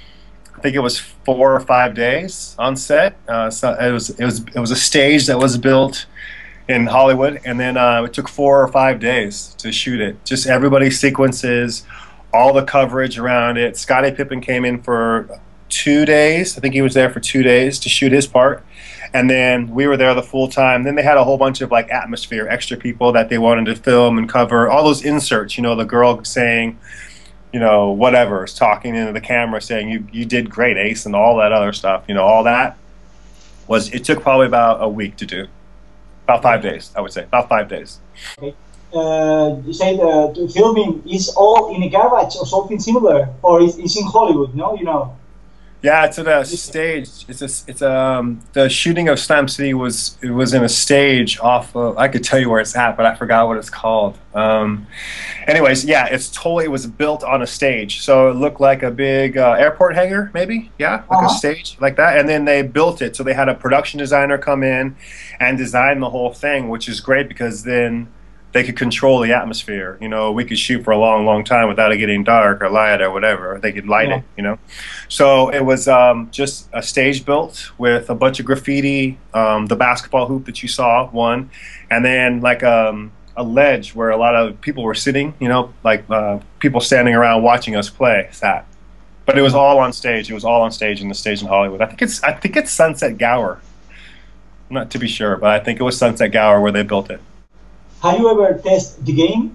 I think it was four or five days on set. Uh, so it was it was it was a stage that was built in Hollywood, and then uh, it took four or five days to shoot it. Just everybody's sequences, all the coverage around it. Scottie Pippen came in for two days. I think he was there for two days to shoot his part. And then we were there the full time. Then they had a whole bunch of like atmosphere, extra people that they wanted to film and cover. All those inserts, you know, the girl saying, you know, whatever, is talking into the camera saying, you, you did great, Ace, and all that other stuff. You know, all that was, it took probably about a week to do. About five days, I would say. About five days. Okay. Uh, you said uh, filming is all in a garage or something similar, or is it's in Hollywood, no? You know? Yeah, it's at a stage. It's a, it's um the shooting of Slam City was it was in a stage off of, I could tell you where it's at, but I forgot what it's called. Um, anyways, yeah, it's totally it was built on a stage, so it looked like a big uh, airport hangar, maybe, yeah, like uh-huh. a stage like that. And then they built it, so they had a production designer come in and design the whole thing, which is great because then they could control the atmosphere. You know, we could shoot for a long, long time without it getting dark or light or whatever. They could light yeah. it, you know. So it was um, just a stage built with a bunch of graffiti, um, the basketball hoop that you saw, one, and then like um, a ledge where a lot of people were sitting, you know, like uh, people standing around watching us play, sat. But it was all on stage. It was all on stage in the stage in Hollywood. I think it's I think it's Sunset Gower. I'm not to be sure, but I think it was Sunset Gower where they built it. Have you ever tested the game?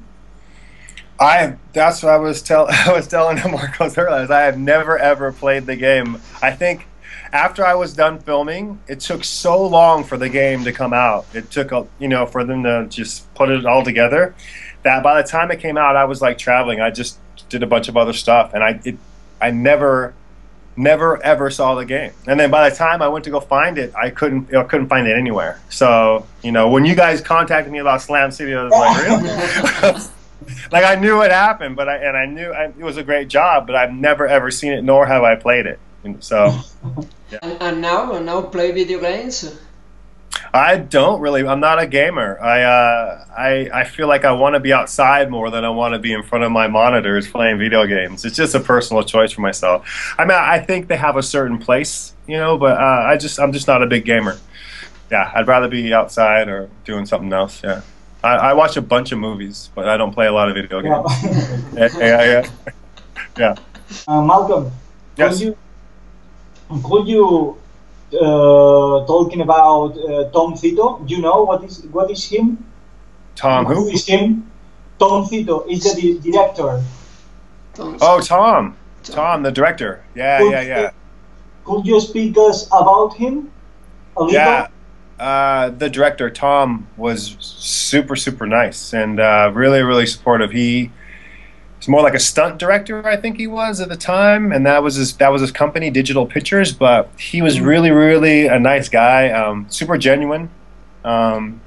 I that's what I was tell I was telling Marcos earlier. I have never ever played the game. I think after I was done filming, it took so long for the game to come out. It took a, you know, for them to just put it all together, that by the time it came out, I was like traveling. I just did a bunch of other stuff, and I it I never. Never ever saw the game, and then by the time I went to go find it, I couldn't I couldn't find it anywhere. So you know, when you guys contacted me about Slam City, I was like, really? Like I knew it happened, but I and I knew I, it was a great job, but I've never ever seen it, nor have I played it. And so, yeah. and, and now, and now play video games. I don't really. I'm not a gamer. I uh, I I feel like I want to be outside more than I want to be in front of my monitors playing video games. It's just a personal choice for myself. I mean, I think they have a certain place, you know, but uh, I just I'm just not a big gamer. Yeah, I'd rather be outside or doing something else. Yeah, I, I watch a bunch of movies, but I don't play a lot of video games. Yeah, yeah, yeah. yeah. Uh, Malcolm, yes. could you could you Uh, talking about uh, Tom Zito, you know what is what is him? Tom who? Who is him? Tom Zito is the di director. Oh, Tom. Tom, the director. Yeah, could, yeah, yeah. Could you speak us about him a little? Yeah. Uh, the director, Tom, was super, super nice and uh, really, really supportive. He He's more like a stunt director, I think he was at the time, and that was his that was his company, Digital Pictures. But he was really, really a nice guy, um, super genuine. Um,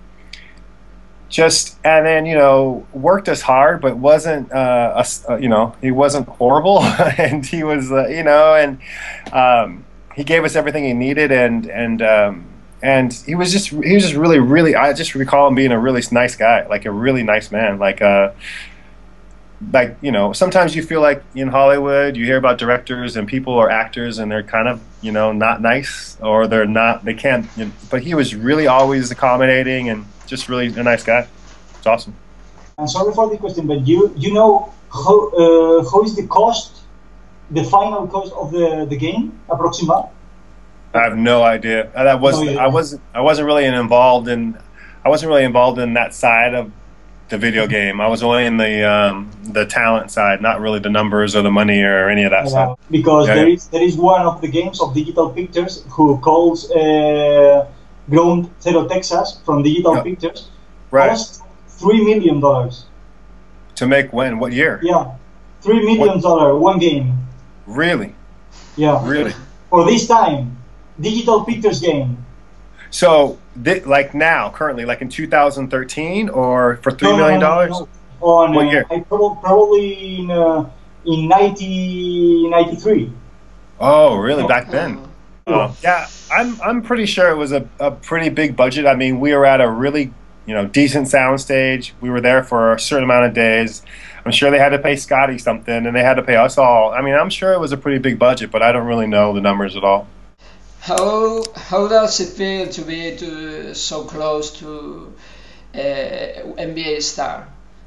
just and then you know worked us hard, but wasn't uh, a, uh, you know he wasn't horrible, and he was uh, you know and um, he gave us everything he needed, and and um, and he was just he was just really, really. I just recall him being a really nice guy, like a really nice man, like uh like, you know, sometimes you feel like in Hollywood you hear about directors and people or actors and they're kind of, you know, not nice or they're not, they can't, you know, but he was really always accommodating and just really a nice guy. It's awesome. I'm sorry for the question, but you you know how, uh, how is the cost, the final cost of the, the game, approximately? I have no idea. That was, no, I wasn't, I wasn't really involved in, I wasn't really involved in that side of the video game. I was only in the um, the talent side, not really the numbers or the money or any of that yeah, stuff. Because yeah, there yeah. is there is one of the games of Digital Pictures who calls uh, Ground Zero Texas from Digital yeah. Pictures, right? Cost three million dollars To make when? What year? Yeah, three million dollar one game. Really? Yeah. Really? For this time, Digital Pictures game. So, th- like now, currently, like in two thousand thirteen, or for three No, no, million no, no, dollars? no. On What uh, year? I prob- probably in uh, in nineteen ninety-three. Oh, really? Back then? Uh, yeah, I'm I'm pretty sure it was a, a pretty big budget. I mean, we were at a really, you know, decent sound stage. We were there for a certain amount of days. I'm sure they had to pay Scotty something, and they had to pay us all. I mean, I'm sure it was a pretty big budget, but I don't really know the numbers at all. How how does it feel to be to so close to uh, N B A star?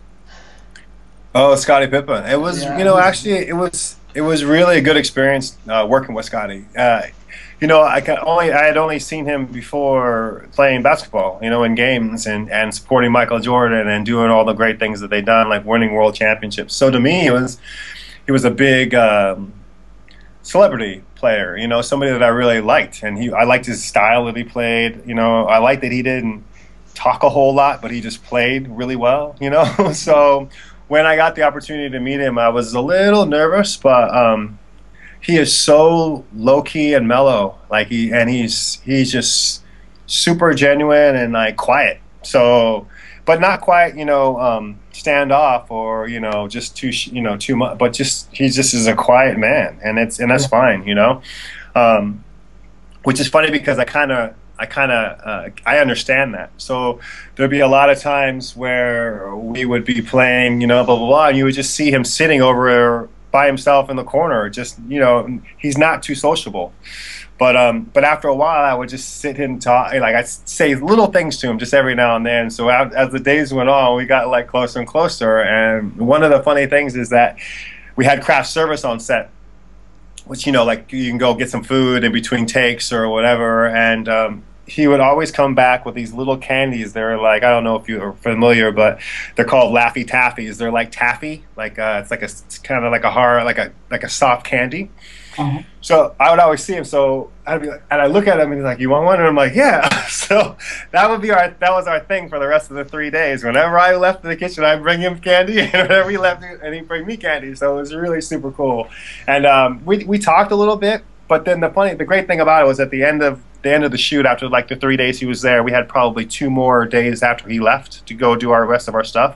Oh, Scottie Pippen. It was, Yeah. you know, actually, it was it was really a good experience uh, working with Scotty. Uh, you know, I can only I had only seen him before playing basketball, you know, in games and, and supporting Michael Jordan and doing all the great things that they've done, like winning world championships. So to me, it was he was a big um, celebrity player, you know, somebody that I really liked, and he I liked his style that he played. You know, I liked that he didn't talk a whole lot, but he just played really well, you know. So when I got the opportunity to meet him, I was a little nervous, but um, he is so low key and mellow, like he and he's he's just super genuine and like quiet. So, but not quiet, you know, um, standoff or you know just too you know too much, but just he just is a quiet man, and it's and that's fine, you know. Um, which is funny because I kind of. I kind of uh, I understand that. So there'd be a lot of times where we would be playing, you know, blah blah blah, and you would just see him sitting over by himself in the corner. Just you know, he's not too sociable. But um, but after a while, I would just sit and talk. Like I'd say little things to him just every now and then. So as, as the days went on, we got like closer and closer. And one of the funny things is that we had craft service on set, which, you know, like you can go get some food in between takes or whatever. And um, he would always come back with these little candies. They're like, I don't know if you're familiar, but they're called Laffy Taffies. They're like taffy, like uh, it's like a it's kind of like a hard, like a like a soft candy. Uh-huh. So I would always see him. So I'd be like, and I look at him and he's like, "You want one?" And I'm like, "Yeah." So that would be our that was our thing for the rest of the three days. Whenever I left the kitchen, I'd bring him candy, and whenever he left, and he'd bring me candy. So it was really super cool. And um, we we talked a little bit, but then the funny, the great thing about it was at the end of the end of the shoot, after like the three days he was there, we had probably two more days after he left to go do our rest of our stuff.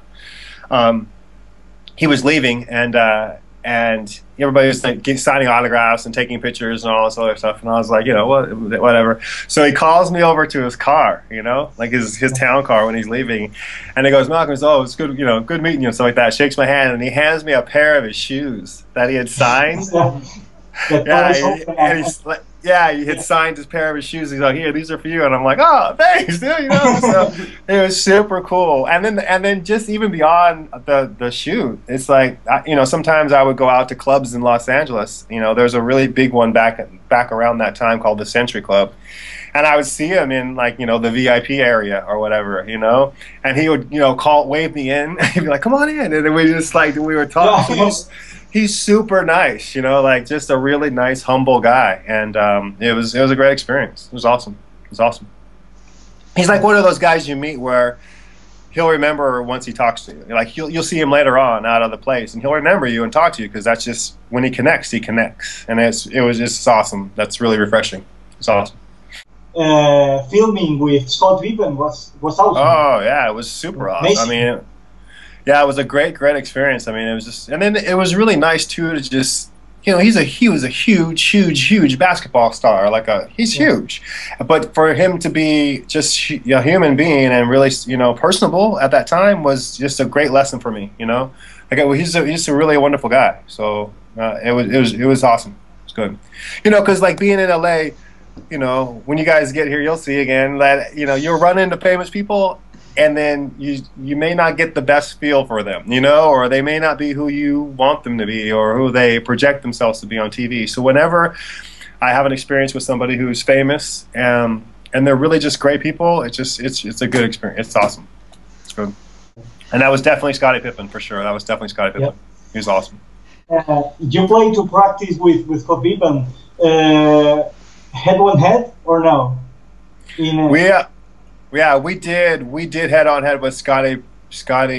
Um, he was leaving, and. Uh, And everybody was like signing autographs and taking pictures and all this other stuff. And I was like, you know, what, whatever. So he calls me over to his car, you know, like his his town car when he's leaving. And he goes, Malcolm, oh, it's good, you know, good meeting you and stuff like that. Shakes my hand and he hands me a pair of his shoes that he had signed. yeah, he, and he's like, yeah, he had signed his pair of his shoes. He's like, here, these are for you. And I'm like, oh, thanks, dude. You know, so it was super cool. And then, and then just even beyond the the shoot, it's like, you know, sometimes I would go out to clubs in Los Angeles. You know, there's a really big one back back around that time called the Century Club. And I would see him in like, you know, the V I P area or whatever, you know, and he would, you know, call, wave me in. He'd be like, come on in. And then we just like, we were talking. He's, he's super nice, you know, like just a really nice, humble guy. And um, it was, it was a great experience. It was awesome. It was awesome. He's like one of those guys you meet where he'll remember once he talks to you. Like you'll, you'll see him later on out of the place and he'll remember you and talk to you because that's just, when he connects, he connects. And it's, it was just awesome. That's really refreshing. It's awesome. Uh, filming with Scott Pippen was was awesome. Oh yeah, it was super awesome. Amazing. I mean, yeah, it was a great, great experience. I mean, it was just, and then it was really nice too to just, you know, he's a he was a huge, huge, huge basketball star. Like a he's yeah. huge, but for him to be just a human being and really, you know, personable at that time was just a great lesson for me. You know, like he's a, he's a really wonderful guy. So uh, it was it was it was awesome. It's good, you know, because like being in L A. You know, when you guys get here, you'll see again that, you know, you'll run into famous people and then you you may not get the best feel for them, you know, or they may not be who you want them to be or who they project themselves to be on T V. So whenever I have an experience with somebody who's famous um, and they're really just great people, it's just, it's, it's a good experience. It's awesome. It's good. And that was definitely Scottie Pippen for sure. That was definitely Scottie Pippen. Yep. He was awesome. Uh, you play to practice with, with Scott Pippen. Uh, head on head or no? In a... We uh, yeah we did we did head on head with Scotty Scotty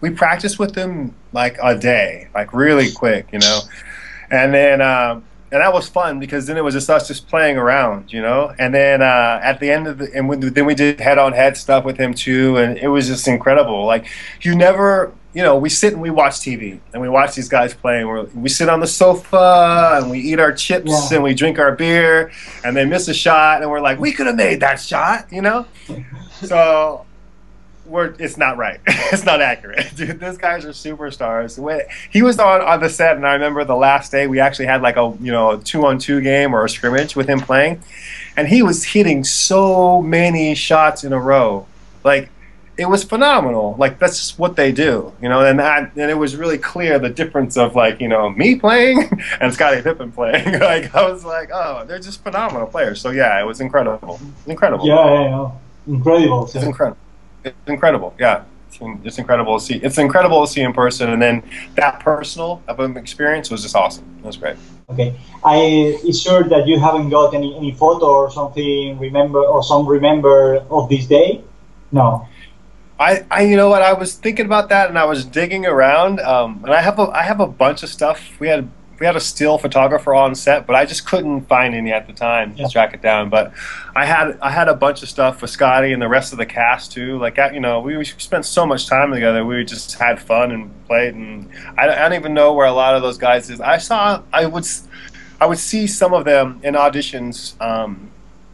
we practiced with him like a day, like really quick, you know, and then um, and that was fun because then it was just us just playing around, you know, and then uh, at the end of the and we, then we did head-on-head stuff with him too, and it was just incredible. Like you never. You know, we sit and we watch T V, and we watch these guys playing. We're, we sit on the sofa, and we eat our chips, yeah. and we drink our beer, and they miss a shot, and we're like, we could have made that shot, you know? So, we're, it's not right. It's not accurate. Dude, these guys are superstars. He was on, on the set, and I remember the last day, we actually had like a, you know, a two-on-two game or a scrimmage with him playing, and he was hitting so many shots in a row. Like, it was phenomenal. Like that's just what they do, you know. And that, and it was really clear the difference of like you know me playing and Scottie Pippen playing. Like I was like, oh, they're just phenomenal players. So yeah, it was incredible, incredible. Yeah, yeah, yeah. Incredible. It's incredible. It's incredible. Yeah, it's, it's incredible to see. It's incredible to see in person, and then that personal experience was just awesome. It was great. Okay, I is sure that you haven't got any any photo or something remember or some remember of this day. No. I, I, you know what? I was thinking about that, and I was digging around, um, and I have a, I have a bunch of stuff. We had, we had a still photographer on set, but I just couldn't find any at the time to track it down. But I had, I had a bunch of stuff with Scotty and the rest of the cast too. Like, you know, we, we spent so much time together. We just had fun and played, and I, I don't even know where a lot of those guys is. I saw, I would, I would see some of them in auditions. Um,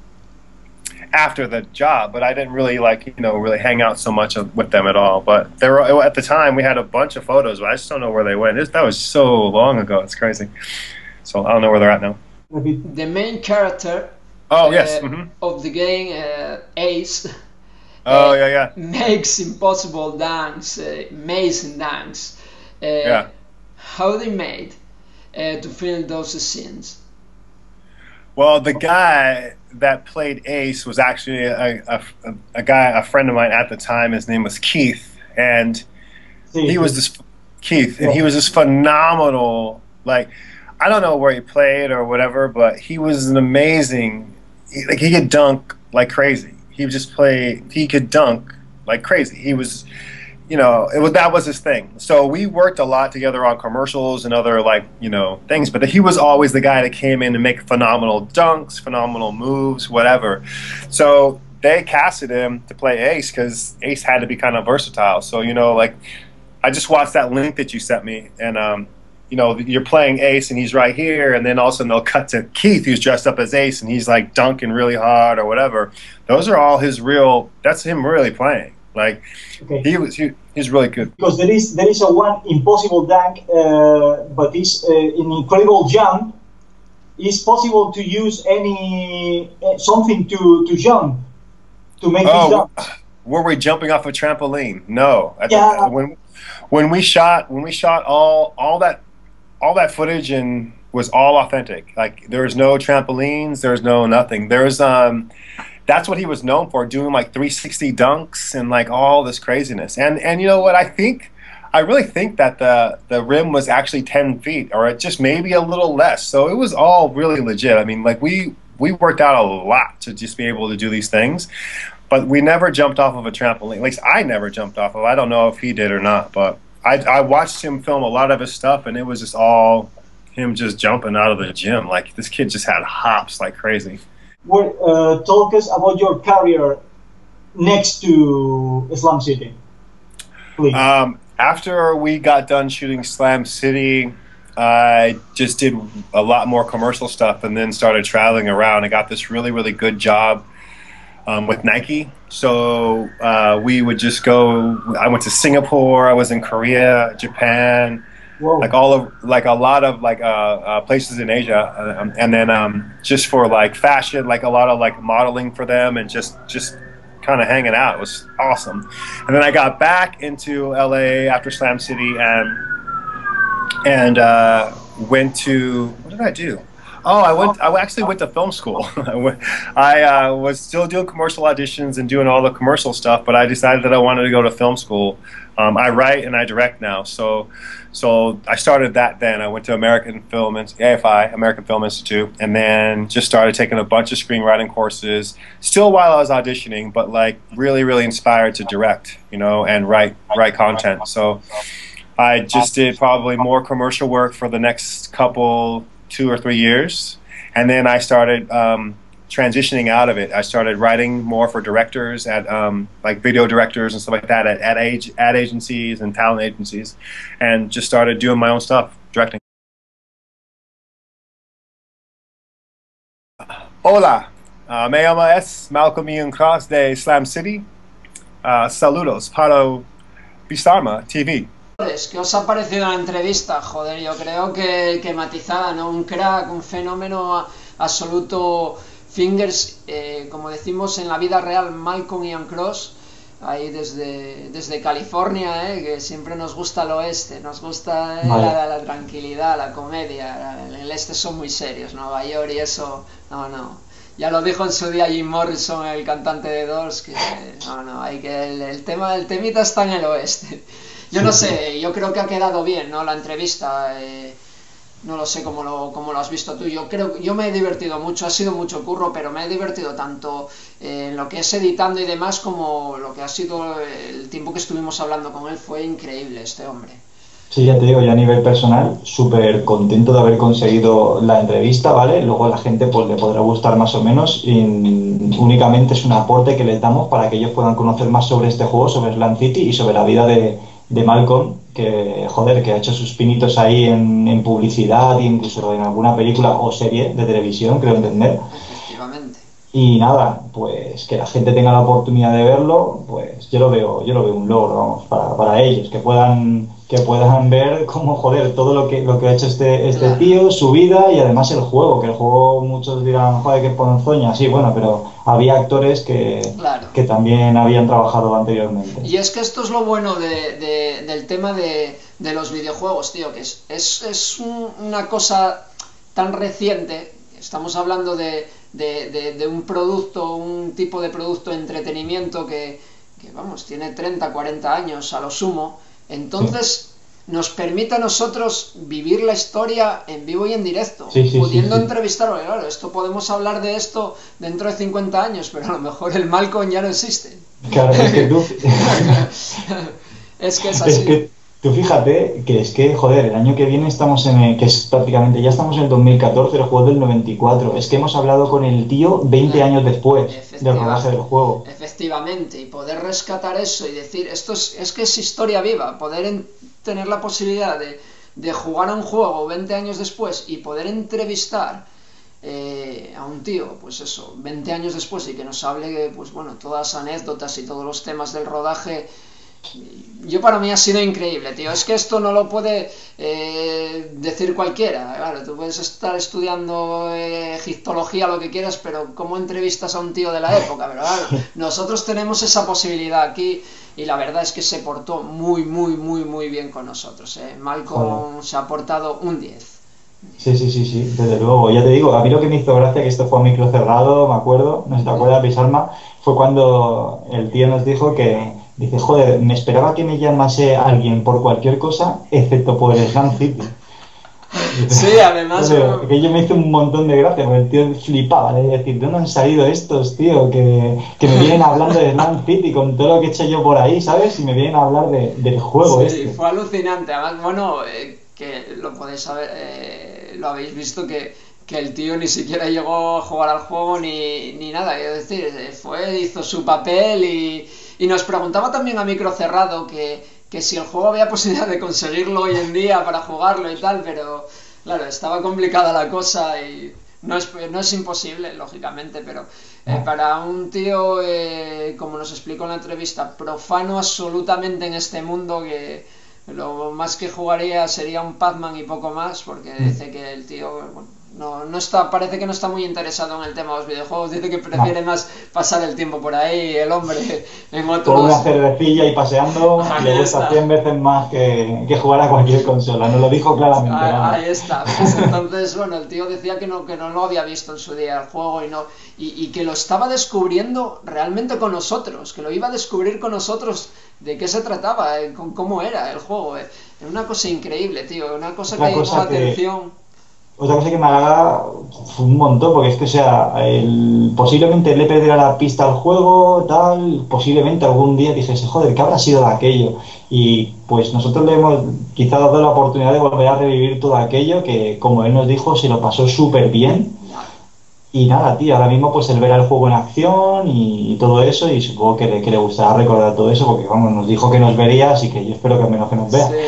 after the job, but I didn't really like you know really hang out so much with them at all. But they were at the time we had a bunch of photos, but I just don't know where they went. It, that was so long ago. It's crazy. So I don't know where they're at now. The main character. Oh uh, yes. Mm-hmm. Of the game, uh, Ace. Oh uh, yeah, yeah. Makes impossible dunks, uh, amazing dunks. Uh, yeah. How they made uh, to film those scenes? Well, the guy that played Ace was actually a, a, a guy, a friend of mine at the time. His name was Keith, and he was this Keith, and he was this phenomenal. Like, I don't know where he played or whatever, but he was an amazing. He, like he could dunk like crazy. He would just play. He could dunk like crazy. He was. You know, it was that was his thing. So we worked a lot together on commercials and other like you know things. But he was always the guy that came in to make phenomenal dunks, phenomenal moves, whatever. So they casted him to play Ace because Ace had to be kind of versatile. So you know, like I just watched that link that you sent me, and um, you know, you're playing Ace and he's right here, and then all of a sudden they'll cut to Keith who's dressed up as Ace and he's like dunking really hard or whatever. Those are all his real. That's him really playing. Like okay. he was, he, he's really good. Because there is there is a one impossible dunk, uh, but it's uh, an incredible jump. Is possible to use any uh, something to to jump to make oh, this dunk? Were we jumping off a trampoline? No. At yeah. The, when when we shot when we shot all all that all that footage and was all authentic. Like there was no trampolines. There was no nothing. There was um. That's what he was known for, doing like three sixty dunks and like all this craziness. And and you know what? I think, I really think that the the rim was actually ten feet, or just maybe a little less. So it was all really legit. I mean, like we we worked out a lot to just be able to do these things, but we never jumped off of a trampoline. At least I never jumped off of. I don't know if he did or not, but I I watched him film a lot of his stuff, and it was just all him just jumping out of the gym. Like this kid just had hops like crazy. Well, uh, talk us about your career next to Slam City, please. Um, after we got done shooting Slam City, I just did a lot more commercial stuff and then started traveling around. I got this really, really good job um, with Nike. So uh, we would just go, I went to Singapore, I was in Korea, Japan, Whoa. like all of, like a lot of like uh, uh, places in Asia, um, and then um, just for like fashion, like a lot of like modeling for them, and just just kind of hanging out. It was awesome. And then I got back into L A after Slam City and and uh, went to, what did I do? Oh, I went. I actually went to film school. I, went, I uh, was still doing commercial auditions and doing all the commercial stuff, but I decided that I wanted to go to film school. Um, I write and I direct now, so so I started that. Then I went to American Film, A F I, American Film Institute, and then just started taking a bunch of screenwriting courses. Still while I was auditioning, but like really, really inspired to direct, you know, and write write content. So I just did probably more commercial work for the next couple. two or three years, and then I started um, transitioning out of it. I started writing more for directors at um, like video directors and stuff like that at ad, age, ad agencies and talent agencies, and just started doing my own stuff, directing. Hola, uh, me llamo es Malcolm Ian Cross de Slam City. Uh, saludos para Bizarma T V. ¿Qué os ha parecido la entrevista? Joder, yo creo que, que matizada, ¿no? Un crack, un fenómeno absoluto. Fingers, eh, como decimos en la vida real, Malcolm Ian Cross, ahí desde, desde California, eh, que siempre nos gusta el oeste, nos gusta eh, vale. la, la tranquilidad, la comedia. En el este son muy serios, Nueva York y eso, no, no. Ya lo dijo en su día Jim Morrison, el cantante de Doors, que no, no, hay que el, el tema, el temita está en el oeste. Yo no sé, yo creo que ha quedado bien, ¿no? La entrevista, eh, no lo sé cómo lo, cómo lo has visto tú. Yo creo, yo me he divertido mucho, ha sido mucho curro, pero me he divertido tanto eh, en lo que es editando y demás como lo que ha sido el tiempo que estuvimos hablando con él. Fue increíble este hombre. Sí, ya te digo, yo a nivel personal, súper contento de haber conseguido la entrevista, ¿vale? Luego a la gente pues le podrá gustar más o menos y únicamente es un aporte que les damos para que ellos puedan conocer más sobre este juego, sobre Slam City y sobre la vida de, de Malcolm, que, joder, que ha hecho sus pinitos ahí en, en publicidad e incluso en alguna película o serie de televisión, creo entender. Efectivamente. Y nada, pues que la gente tenga la oportunidad de verlo, pues yo lo veo, yo lo veo un logro, vamos, para, para ellos, que puedan, que puedan ver cómo, joder, todo lo que, lo que ha hecho este, este claro. tío, su vida y además el juego, que el juego muchos dirán, joder, qué ponzoña, sí, bueno, pero había actores que, claro. que también habían trabajado anteriormente. Y es que esto es lo bueno de, de, del tema de, de los videojuegos, tío, que es, es, es un, una cosa tan reciente, estamos hablando de De, de, de un producto, un tipo de producto de entretenimiento que, que, vamos, tiene treinta, cuarenta años a lo sumo, entonces sí. nos permite a nosotros vivir la historia en vivo y en directo, sí, sí, pudiendo sí, sí. entrevistarlo, claro, esto podemos hablar de esto dentro de cincuenta años, pero a lo mejor el Malcolm ya no existe. Claro, es que tú... es que es así. Es que... Tú fíjate que es que, joder, el año que viene estamos en el, que es prácticamente, ya estamos en el dos mil catorce, el juego del noventa y cuatro, es que hemos hablado con el tío veinte años después del rodaje del juego. Efectivamente, y poder rescatar eso y decir, esto es, es que es historia viva, poder en, tener la posibilidad de, de jugar a un juego veinte años después y poder entrevistar eh, a un tío, pues eso, veinte años después y que nos hable, pues bueno, todas las anécdotas y todos los temas del rodaje. Yo para mí ha sido increíble, tío. Es que esto no lo puede eh, decir cualquiera. Claro, tú puedes estar estudiando eh, egiptología, lo que quieras, pero ¿cómo entrevistas a un tío de la época? Pero claro, nosotros tenemos esa posibilidad aquí y la verdad es que se portó muy, muy, muy, muy bien con nosotros. ¿eh? Malcolm Joder. se ha portado un diez. Sí, sí, sí, sí, desde luego. Ya te digo, a mí lo que me hizo gracia, que esto fue a micro cerrado, me acuerdo, no sé si te acuerdas, Bizarma, fue cuando el tío nos dijo que dice, joder, me esperaba que me llamase alguien por cualquier cosa, excepto por el Slam City. Sí, además... Joder, no... que yo me hice un montón de gracia, porque el tío flipaba, de decir, ¿de dónde han salido estos, tío? Que, que me vienen hablando de Slam City con todo lo que he hecho yo por ahí, ¿sabes? Y me vienen a hablar de, del juego sí, este. Sí, fue alucinante. Además, bueno, eh, que lo podéis saber, eh, lo habéis visto que... que el tío ni siquiera llegó a jugar al juego ni, ni nada, quiero decir, fue, hizo su papel y, y nos preguntaba también a micro cerrado que, que si el juego había posibilidad de conseguirlo hoy en día para jugarlo y tal, pero claro, estaba complicada la cosa y no es, no es imposible, lógicamente, pero eh, para un tío, eh, como nos explicó en la entrevista, profano absolutamente en este mundo, que lo más que jugaría sería un Pac-Man y poco más, porque dice que el tío... Bueno, no, no está, parece que no está muy interesado en el tema de los videojuegos, dice que prefiere no. más pasar el tiempo por ahí, el hombre en otros... Con una cervecilla y paseando le gusta cien veces más que, que jugar a cualquier consola, nos lo dijo claramente. Ahí, ahí está, pues entonces, bueno, el tío decía que no, que no lo había visto en su día el juego y, no, y, y que lo estaba descubriendo realmente con nosotros, que lo iba a descubrir con nosotros de qué se trataba, eh, con cómo era el juego. Eh. Es una cosa increíble, tío, una cosa Otra que llamó cosa la que, atención. Otra cosa que me agrada un montón, porque es que, o sea, el, posiblemente le perdiera la pista al juego, tal, posiblemente algún día dijese, joder, ¿qué habrá sido de aquello? Y pues nosotros le hemos quizá dado la oportunidad de volver a revivir todo aquello, que como él nos dijo, se lo pasó súper bien. Y nada, tío, ahora mismo pues el ver al juego en acción y, y todo eso, y supongo que le, que le gustará recordar todo eso, porque vamos, nos dijo que nos vería, así que yo espero que al menos que nos vea.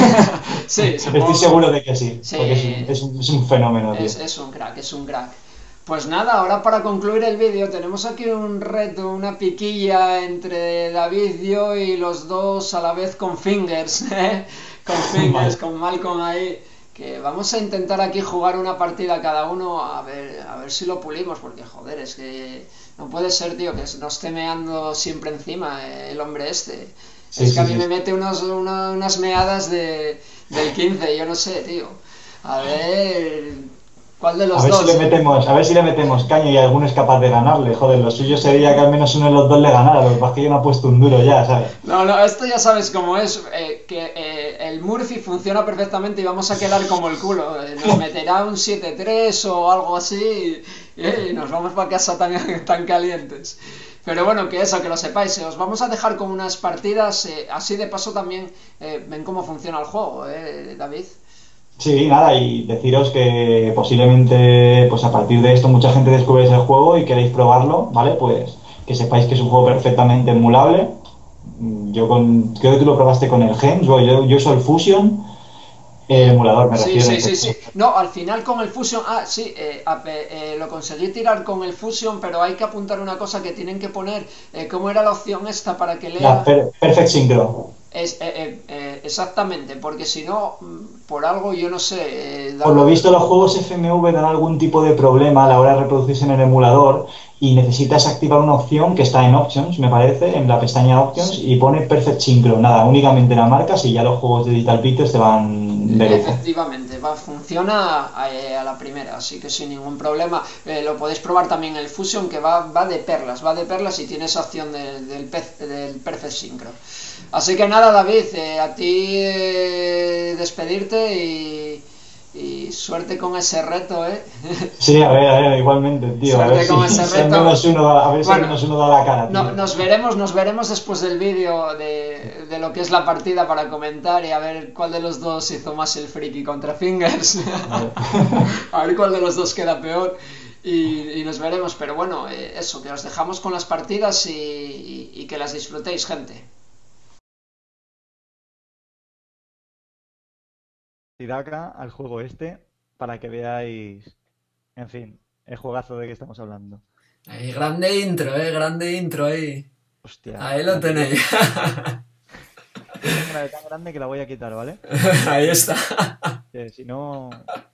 Sí, sí, estoy seguro de que sí, sí. Porque es un, es un, es un fenómeno, tío. Es, es un crack, es un crack. Pues nada, ahora para concluir el vídeo tenemos aquí un reto, una piquilla entre David, yo y los dos a la vez con fingers, ¿eh? Con fingers, con Malcolm ahí. Que vamos a intentar aquí jugar una partida cada uno a ver, a ver si lo pulimos, porque joder, es que no puede ser, tío, que nos esté meando siempre encima eh, el hombre este. Sí, es sí, que a mí sí. me mete unos, una, unas meadas de, del quince, yo no sé, tío. A ver... ¿Cuál de los a ver dos? Si le metemos, a ver si le metemos caña y alguno es capaz de ganarle. Joder, lo suyo sería que al menos uno de los dos le ganara. Lo que pasa es que yo no he puesto un duro ya, ¿sabes? No, no, esto ya sabes cómo es. Eh, que eh, el Murphy funciona perfectamente y vamos a quedar como el culo. Eh, nos meterá un siete tres o algo así y, y nos vamos para casa tan, tan calientes. Pero bueno, que eso, que lo sepáis. Eh, os vamos a dejar con unas partidas. Eh, así de paso también eh, ven cómo funciona el juego, ¿eh, David? Sí, nada, y deciros que posiblemente pues a partir de esto mucha gente descubre ese juego y queréis probarlo, ¿vale? Pues que sepáis que es un juego perfectamente emulable. Yo con, creo que tú lo probaste con el Gems, yo, yo uso el Fusion, el emulador me Sí, refiero. sí, sí, sí. No, al final con el Fusion, ah, sí, eh, eh, lo conseguí tirar con el Fusion, pero hay que apuntar una cosa que tienen que poner, eh, ¿cómo era la opción esta para que lea? La per Perfect Synchro. Es, eh, eh, eh, exactamente, porque si no, por algo yo no sé... Eh, Por lo visto los juegos F M V dan algún tipo de problema a la hora de reproducirse en el emulador y necesitas activar una opción que está en Options, me parece, en la pestaña Options, sí. Y pone Perfect Synchro. Nada, únicamente la marcas y ya los juegos de Digital Pictures te van de lujo. Efectivamente, va, funciona a, a la primera, así que sin ningún problema. Eh, lo podéis probar también el Fusion, que va, va de perlas, va de perlas y tiene esa opción de, del, del Perfect Synchro. Así que nada, David, eh, a ti eh, despedirte y, y suerte con ese reto, ¿eh? Sí, a ver, a ver, igualmente, tío. Suerte a ver con si, ese si reto. al menos uno, a ver si bueno, al menos uno da la cara, tío. No, nos veremos, nos veremos después del vídeo de, de lo que es la partida para comentar y a ver cuál de los dos hizo más el friki contra Fingers. A ver, a ver cuál de los dos queda peor. Y, y nos veremos, pero bueno, eh, eso, que os dejamos con las partidas y, y, y que las disfrutéis, gente. Acá al juego este para que veáis, en fin, el juegazo de que estamos hablando. Ahí, grande intro, eh, grande intro ahí. Hostia. Ahí lo tenéis. Es una tan grande que la voy a quitar, ¿vale? Ahí está. Que si no...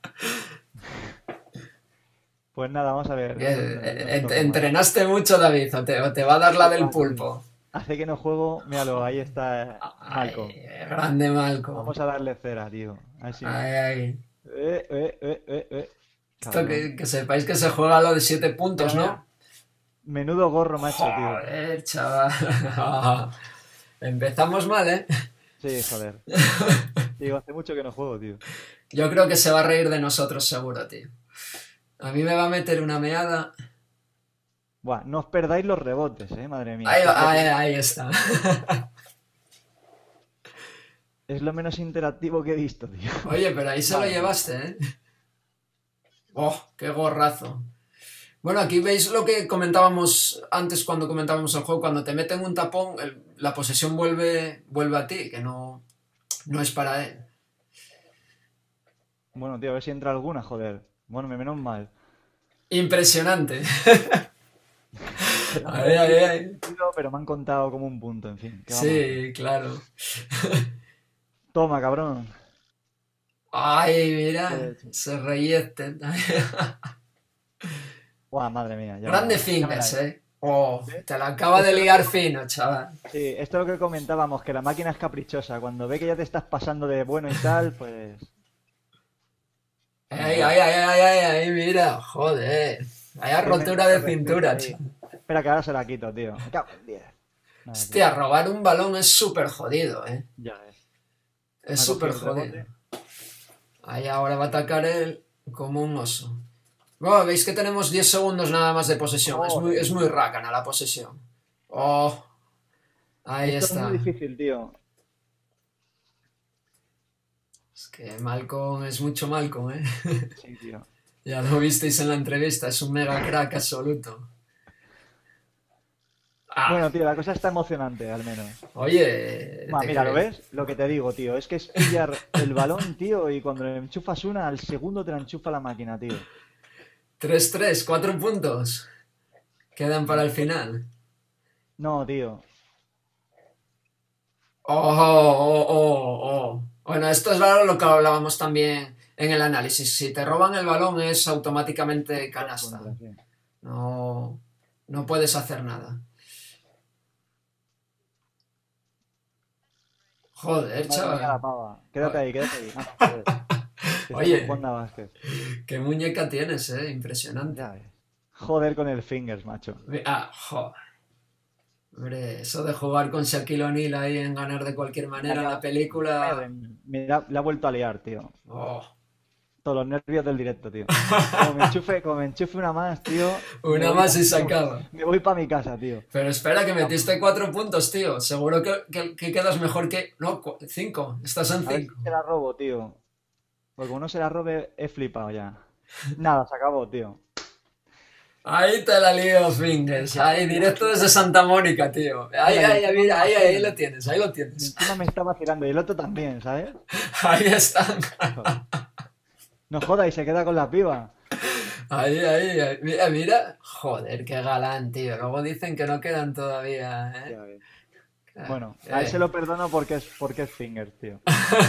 Pues nada, vamos a ver. Eh, eh, ¿Entrenaste mucho, David? ¿O te, o te va a dar la del pulpo? Hace que no juego, míralo, ahí está Malcolm. Ay, grande Malcolm. Vamos a darle cera, tío. Así. Ay, ay. Eh, eh, eh, eh, eh. Esto que, que sepáis que se juega lo de siete puntos, ¿no? Menudo gorro, macho, tío. Joder, chaval. Empezamos mal, ¿eh? Sí, joder. Digo, hace mucho que no juego, tío. Yo creo que se va a reír de nosotros, seguro, tío. A mí me va a meter una meada. Buah, no os perdáis los rebotes, eh, madre mía. Ahí, ahí, ahí está. Es lo menos interactivo que he visto, tío. Oye, pero ahí se vale. Lo llevaste, ¿eh? ¡Oh, qué gorrazo! Bueno, aquí veis lo que comentábamos antes cuando comentábamos el juego. Cuando te meten un tapón, el, la posesión vuelve, vuelve a ti, que no, no es para él. Bueno, tío, a ver si entra alguna, joder. Bueno, menos mal. Impresionante. Ay, ay, ay. Pero me han contado como un punto, en fin. Sí, claro. Toma, cabrón. Ay, mira, se reyeste. Guau, madre mía. Ya Grande ya fingers, verás. eh. Oh, te la acaba de liar fino, chaval. Sí, esto es lo que comentábamos, que la máquina es caprichosa. Cuando ve que ya te estás pasando de bueno y tal, pues... Ay, ay, ay, ay, ay, ay, mira, joder. Vaya rotura de cintura, chaval. Espera que ahora se la quito, tío. Me cago en diez. Nada, Hostia, robar un balón es súper jodido, eh. Ya ves. Es Me ha súper cogido el jodido. rebote. Ahí ahora va a atacar él como un oso. Bueno, veis que tenemos diez segundos nada más de posesión. Es muy, es muy rácana la posesión. Oh, ahí Esto está. es muy difícil, tío. Es que Malcolm es mucho Malcolm, ¿eh? Sí, tío. Ya lo visteis en la entrevista, es un mega crack absoluto. Ah, Bueno, tío, la cosa está emocionante, al menos. oye, Ma, ¿te mira, ¿lo crees? ves? Lo que te digo, tío. Es que es pillar el balón, tío, y cuando le enchufas una, al segundo te la enchufa la máquina, tío. tres tres, cuatro puntos. Quedan para el final. No, tío. Oh, oh, oh, oh. Bueno, esto es raro lo que hablábamos también en el análisis. Si te roban el balón es automáticamente canasta. Contra, sí. No, no puedes hacer nada. Joder, Madre mía, la chaval. pava. Quédate ahí, quédate ahí. Ah, joder. Que Oye. estamos jugando a básquet. Qué muñeca tienes, eh. Impresionante. Ya ves. Joder con el fingers, macho. Ah, joder. Hombre, eso de jugar con Shaquille O'Neal ahí en ganar de cualquier manera en la película. Mira, le ha vuelto a liar, tío. Oh. Todos los nervios del directo, tío. Como me enchufe, como me enchufe una más, tío. Una me voy más pa- y se acaba. Me voy para mi casa, tío. Pero espera, que metiste cuatro puntos, tío. Seguro que, que- que quedas mejor que... No, cu- cinco. Estás en A ver cinco. si se la robo, tío. Porque como no se la robe, he flipado ya. Nada, se acabó, tío. Ahí te la lío, Fingers. Ahí, directo desde Santa Mónica, tío. Ahí, ahí, ahí, mira, ahí, ahí lo tienes, ahí lo Y tienes. encima me está vacilando. Y el otro también, ¿sabes? Ahí están. No joda, y se queda con la piba. Ahí, ahí, ahí. Mira, mira. Joder, qué galán, tío. Luego dicen que no quedan todavía, ¿eh? Ya ves. Bueno, a él Eh. se lo perdono porque es, porque es fingers, tío.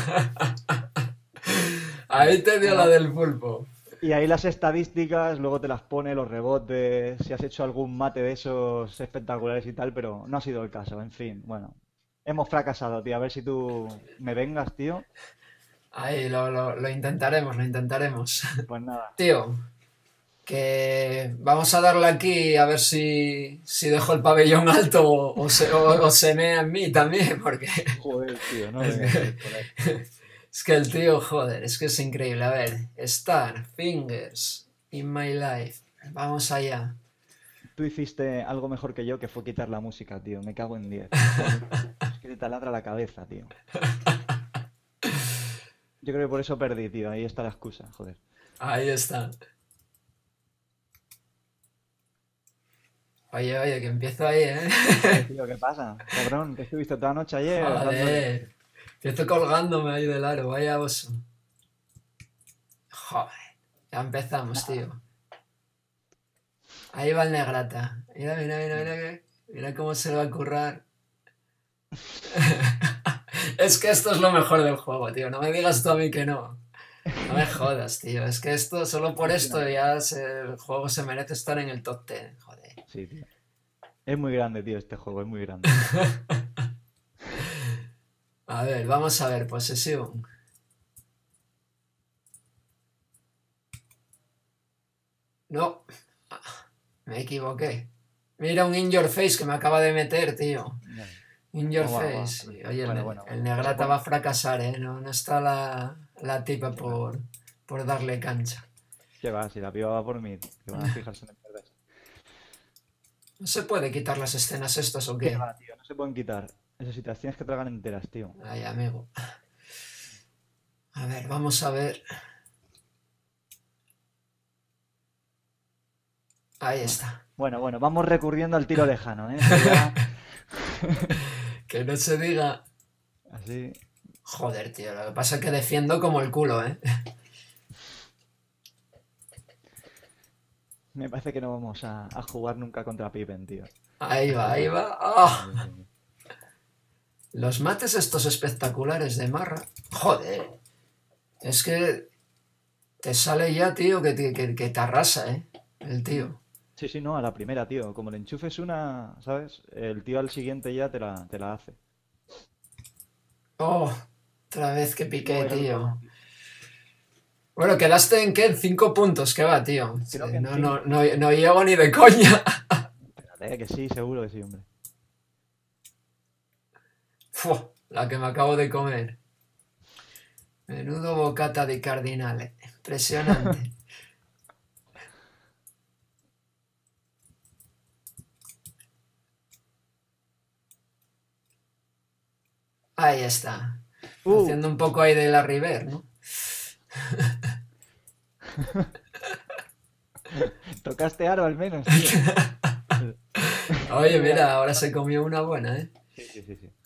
Ahí te dio la del pulpo. Y ahí las estadísticas, luego te las pone, los rebotes, si has hecho algún mate de esos espectaculares y tal, pero no ha sido el caso, en fin, bueno. Hemos fracasado, tío, a ver si tú me vengas, tío. Ahí, lo, lo, lo intentaremos, lo intentaremos. Pues nada. Tío, que vamos a darle aquí a ver si, si dejo el pabellón alto o, o se, o, o se mea en mí también, porque Joder, tío, no es vengas, que, joder. es que el tío, joder, es que es increíble. A ver, Star, Fingers, In My Life, vamos allá. Tú hiciste algo mejor que yo, que fue quitar la música, tío, me cago en diez. Es que te taladra la cabeza, tío. Yo creo que por eso perdí, tío, ahí está la excusa, joder. Ahí está. Oye, oye, que empiezo ahí, ¿eh? Eh, tío, ¿qué pasa? Cabrón, que estuviste toda la noche ayer. dándole- Joder, empiezo colgándome ahí del aro, vaya oso. Joder, ya empezamos, tío. Ahí va el Negrata. Mira, mira, mira, mira, que- mira cómo se lo va a currar. Es que esto es lo mejor del juego, tío. No me digas tú a mí que no. No me jodas, tío. Es que esto, solo por esto ya se- el juego se merece estar en el top diez. Joder. Sí, tío. Es muy grande, tío, este juego, es muy grande. A ver, vamos a ver, posesión. No, me equivoqué. Mira un in your face que me acaba de meter, tío. In your Oh, va, va. face. Sí, oye, Bueno, el, bueno, el bueno. Negrata va a fracasar, ¿eh? No, no está la, la tipa por, por darle cancha. ¿Qué va? Si la piba va por mí, que van a fijarse en el perder. ¿No se puede quitar las escenas estas o ¿Qué qué? va, tío? No se pueden quitar. Eso sí, te las tienes que tragar enteras, tío. Ay, amigo. A ver, vamos a ver. Ahí está. Bueno, bueno, vamos recurriendo al tiro lejano, ¿eh? Que ya- Que no se diga. Así. Joder, tío, lo que pasa es que defiendo como el culo, ¿eh? Me parece que no vamos a, a jugar nunca contra Pippen, tío. Ahí va, ahí va. ¡Ah! Los mates estos espectaculares de Marra. Joder. Es que te sale ya, tío, que te, que, que te arrasa, ¿eh? El tío. Sí, sí, no, a la primera, tío. Como le enchufes una, ¿sabes? El tío al siguiente ya te la, te la hace. Oh, otra vez que piqué, Bueno, tío. Bueno, quedaste en qué? En cinco puntos, ¿qué va, tío? Creo que en No, cinco. no, no, no llego ni de coña. Espérate, que sí, seguro que sí, hombre. Fua, la que me acabo de comer. Menudo bocata de cardinales. Impresionante. Ahí está. Uh. Haciendo un poco ahí de la River, ¿no? Tocaste aro al menos, tío. Oye, mira, ahora se comió una buena, ¿eh? Sí, sí, sí, sí.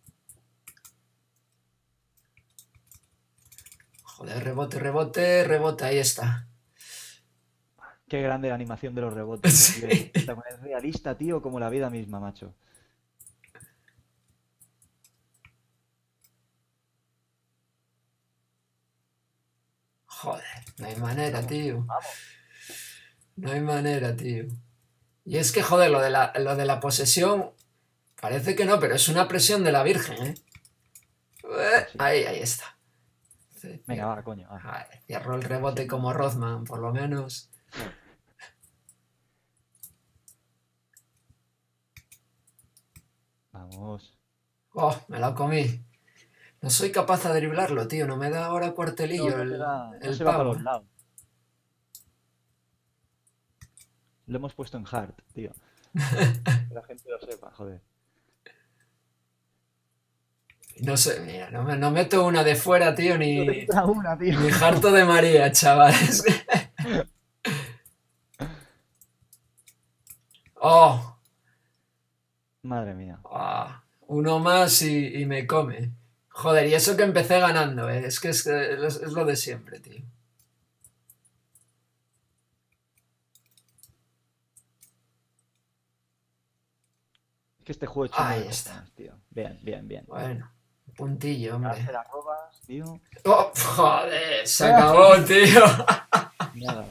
Joder, rebote, rebote, rebote, ahí está. Qué grande la animación de los rebotes. Sí. Tío. Es realista, tío, como la vida misma, macho. Joder, no hay manera, tío. Vamos. No hay manera, tío. Y es que, joder, lo de la, lo de la posesión, parece que no, pero es una presión de la Virgen, ¿eh? Eh, Sí. Ahí, ahí está. Sí, Venga, tío. va, coño. va. Ay, cierro el rebote como Rothman, por lo menos. Vamos. Oh, me lo comí. No soy capaz de driblarlo, tío. No me da ahora cuartelillo No, no el, te da- no el se va para pavo. los lados. Lo hemos puesto en hard, tío. Que la gente lo sepa, joder. No sé, mira, no, me, no meto una de fuera, tío, No te ni, entra una, tío. ni harto de María, chavales. Oh, Madre mía. ah, uno más y, y me come. Joder, y eso que empecé ganando, ¿eh? Es que es, es, es lo de siempre, tío. Es que este juego es chungo Ahí de está. cojones, tío. Bien, bien, bien. Bueno, puntillo, Ahora hombre. te la robas, tío. Oh, joder, se acabó, tío. Nada.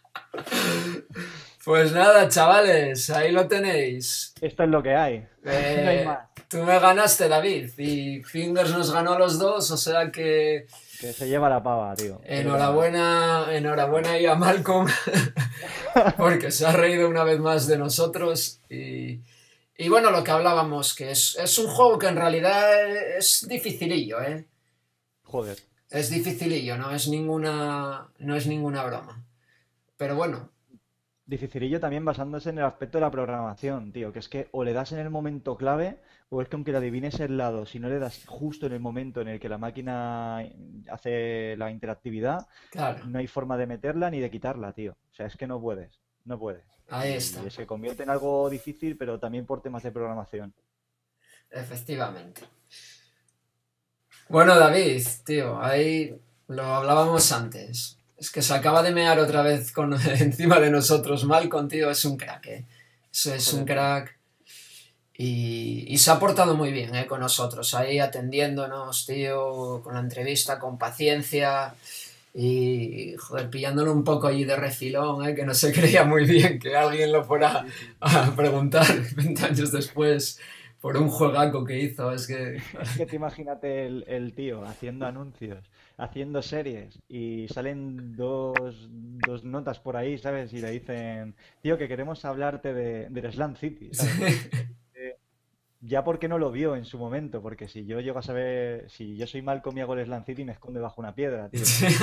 Pues nada, chavales, ahí lo tenéis. Esto es lo que hay. No hay Eh, más. tú me ganaste, David, y Fingers nos ganó a los dos, o sea que Que se lleva la pava, tío. enhorabuena, enhorabuena ahí a Malcolm, porque se ha reído una vez más de nosotros. Y, y bueno, lo que hablábamos, que es, es un juego que en realidad es dificilillo, ¿eh? Joder. Es dificilillo, no es ninguna, no es ninguna broma. Pero bueno, Dificilillo también basándose en el aspecto de la programación, tío. Que es que o le das en el momento clave, o es que aunque le adivines el lado, si no le das justo en el momento en el que la máquina hace la interactividad, claro, no hay forma de meterla ni de quitarla, tío. O sea, es que no puedes. No puedes. ahí Y está, se convierte en algo difícil, pero también por temas de programación. efectivamente. Bueno, David, tío, ahí lo hablábamos antes. Es que se acaba de mear otra vez con, encima de nosotros. Malcolm, tío, es un crack, ¿eh? Eso es un crack. Y, y se ha portado muy bien, ¿eh? Con nosotros, ahí atendiéndonos, tío, con la entrevista, con paciencia. Y, joder, pillándolo un poco allí de refilón, ¿eh? Que no se creía muy bien que alguien lo fuera a preguntar veinte años después por un juegaco que hizo. Es que... Es que te imagínate el, el tío haciendo anuncios, haciendo series y salen dos, dos notas por ahí, ¿sabes? Y le dicen, tío, que queremos hablarte de, del Slam City, ¿sabes? Eh, Ya porque no lo vio en su momento, porque si yo llego a saber, si yo soy Malcolm y hago el Slam City, me esconde bajo una piedra, tío. ¿Sabes?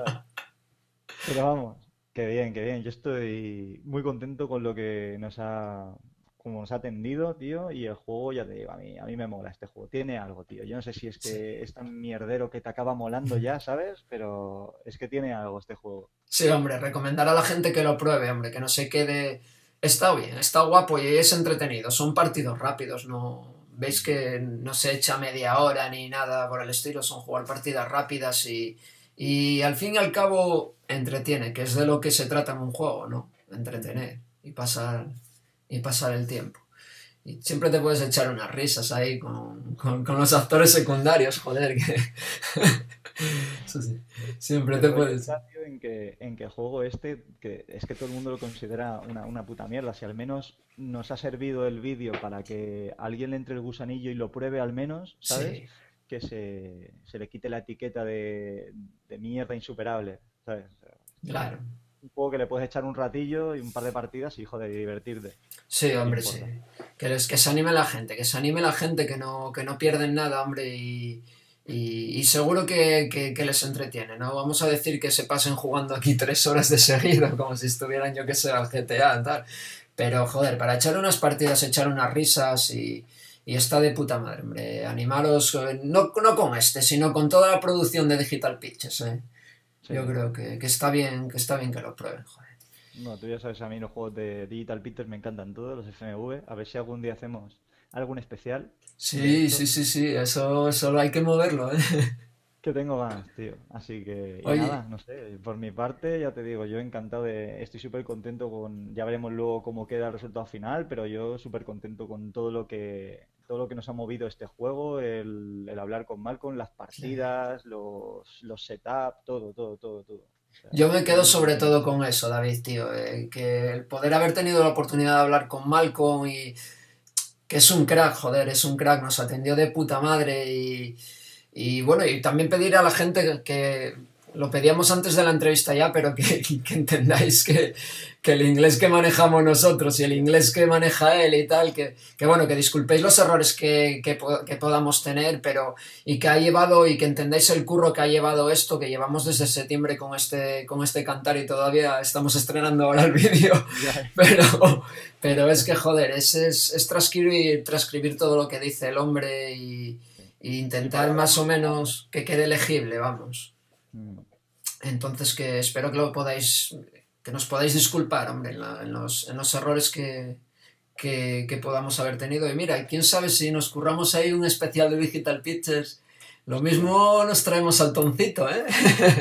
Pero vamos, qué bien, qué bien. Yo estoy muy contento con lo que nos ha, como nos ha atendido, tío, y el juego, ya te digo, a mí, a mí me mola este juego. Tiene algo, tío. Yo no sé si es que es tan mierdero que te acaba molando ya, ¿sabes? Pero es que tiene algo este juego. Sí, hombre, recomendar a la gente que lo pruebe, hombre, que no se quede... Está bien, está guapo y es entretenido. Son partidos rápidos, no... Veis que no se echa media hora ni nada por el estilo, son jugar partidas rápidas y... Y al fin y al cabo entretiene, que es de lo que se trata en un juego, ¿no? Entretener y pasar, y pasar el tiempo. Y siempre te puedes echar unas risas ahí con, con, con los actores secundarios, joder, que Eso sí, siempre El te rollo puedes... está, tío, en que, en que el juego este, que es que todo el mundo lo considera una, una puta mierda. Si al menos nos ha servido el vídeo para que alguien le entre el gusanillo y lo pruebe al menos, ¿sabes? Sí, Que se, se le quite la etiqueta de, de mierda insuperable, ¿sabes? claro. Un juego que le puedes echar un ratillo y un par de partidas y, joder, divertirte. Sí, ¿Qué hombre, sí. importa? Que, les- que se anime la gente, que se anime la gente, que no, que no pierden nada, hombre, y, y, y seguro que, que, que les entretiene, ¿no? Vamos a decir que se pasen jugando aquí tres horas de seguido, como si estuvieran, yo que sé, al G T A, tal. Pero, joder, para echar unas partidas, echar unas risas y, y está de puta madre, hombre. Animaros, eh, no, no con este, sino con toda la producción de Digital Pictures, ¿eh? Sí. Yo creo que, que está bien, que está bien que lo prueben, joder. No, tú ya sabes, a mí los juegos de Digital Pictures me encantan todos, los F M V. A ver si algún día hacemos algún especial de Sí, esto. sí, sí, sí, eso solo hay que moverlo, ¿eh? Que tengo ganas, tío. Así que, y Oye, nada, no sé, por mi parte, ya te digo, yo encantado de, estoy súper contento con, ya veremos luego cómo queda el resultado final, pero yo súper contento con todo lo que, todo lo que nos ha movido este juego, el, el hablar con Malcolm, las partidas, los, los setups, todo, todo, todo, todo. O sea, yo me quedo muy sobre todo contento. con eso, David, tío, eh, que el poder haber tenido la oportunidad de hablar con Malcolm y que es un crack, joder, es un crack, nos atendió de puta madre y, y bueno, y también pedir a la gente que, que lo pedíamos antes de la entrevista ya, pero que, que entendáis que, que el inglés que manejamos nosotros y el inglés que maneja él y tal, que, que bueno, que disculpéis los errores que, que, po- que podamos tener, pero y que ha llevado y que entendáis el curro que ha llevado esto, que llevamos desde septiembre con este, con este cantar y todavía estamos estrenando ahora el vídeo, Ya, pero, pero es que joder, es, es, es transcribir, transcribir todo lo que dice el hombre y, y y intentar palabras más o muy raras. menos que quede legible, vamos. Mm, Entonces que espero que lo podáis, que nos podáis disculpar, hombre, en, la- en los, en los errores que, que, que podamos haber tenido. Y mira, quién sabe si nos curramos ahí un especial de Digital Pictures, lo hostia, mismo nos traemos al Toncito, ¿eh?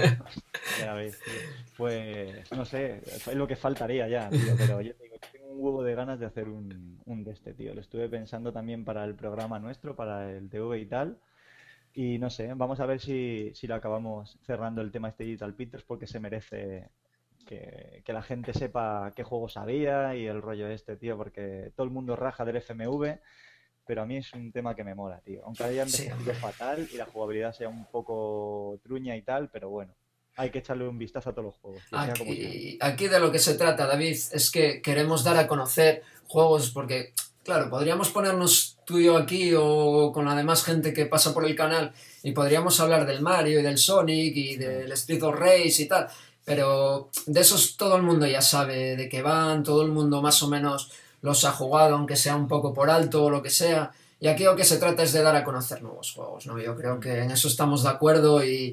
ya ves, tío. Pues, no sé, es lo que faltaría ya, tío, pero yo te digo, tengo un huevo de ganas de hacer un, un de este, tío. Lo estuve pensando también para el programa nuestro, para el T V y tal. Y no sé, vamos a ver si, si lo acabamos cerrando el tema este Digital Pictures porque se merece que, que la gente sepa qué juegos había y el rollo este, tío, porque todo el mundo raja del F M V, pero a mí es un tema que me mola, tío. Aunque haya Sí, envejecido hombre. fatal y la jugabilidad sea un poco truña y tal, pero bueno, hay que echarle un vistazo a todos los juegos, tío, sea como sea. Aquí, aquí de lo que se trata, David, es que queremos dar a conocer juegos porque, claro, podríamos ponernos tú y yo aquí o con la demás gente que pasa por el canal y podríamos hablar del Mario y del Sonic y Sí, del Street of Rage y tal, pero de esos todo el mundo ya sabe de qué van, todo el mundo más o menos los ha jugado, aunque sea un poco por alto o lo que sea. Y aquí lo que se trata es de dar a conocer nuevos juegos, ¿no? Yo creo mm, que en eso estamos de acuerdo y,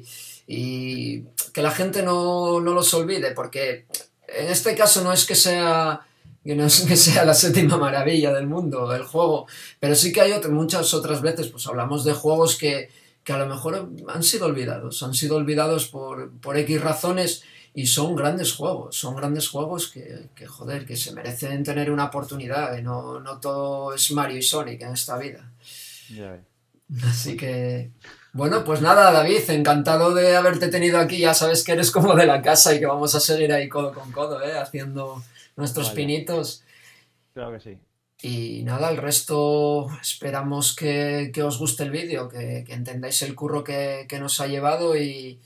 y que la gente no, no los olvide, porque en este caso no es que sea que no es que sea la séptima maravilla del mundo el juego, pero sí que hay otras, muchas otras veces pues hablamos de juegos que, que a lo mejor han sido olvidados, han sido olvidados por, por X razones y son grandes juegos, son grandes juegos que, que joder, que se merecen tener una oportunidad, y no, no todo es Mario y Sonic en esta vida. ya ves. Así Pues sí. que, bueno, pues nada, David, encantado de haberte tenido aquí. Ya sabes que eres como de la casa y que vamos a seguir ahí codo con codo, ¿eh? Haciendo nuestros Vaya, pinitos. claro que sí. Y nada, el resto esperamos que, que os guste el vídeo, que, que entendáis el curro que, que nos ha llevado y,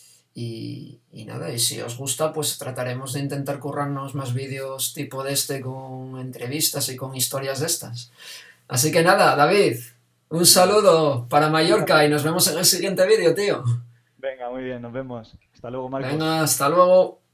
y, y nada, y si os gusta, pues trataremos de intentar currarnos más vídeos tipo de este con entrevistas y con historias de estas. Así que nada, David, un Vale. saludo para Mallorca y Igualmente. nos vemos en el siguiente vídeo, tío. Venga, muy bien, nos vemos. Hasta luego, Marcos. Venga, hasta luego.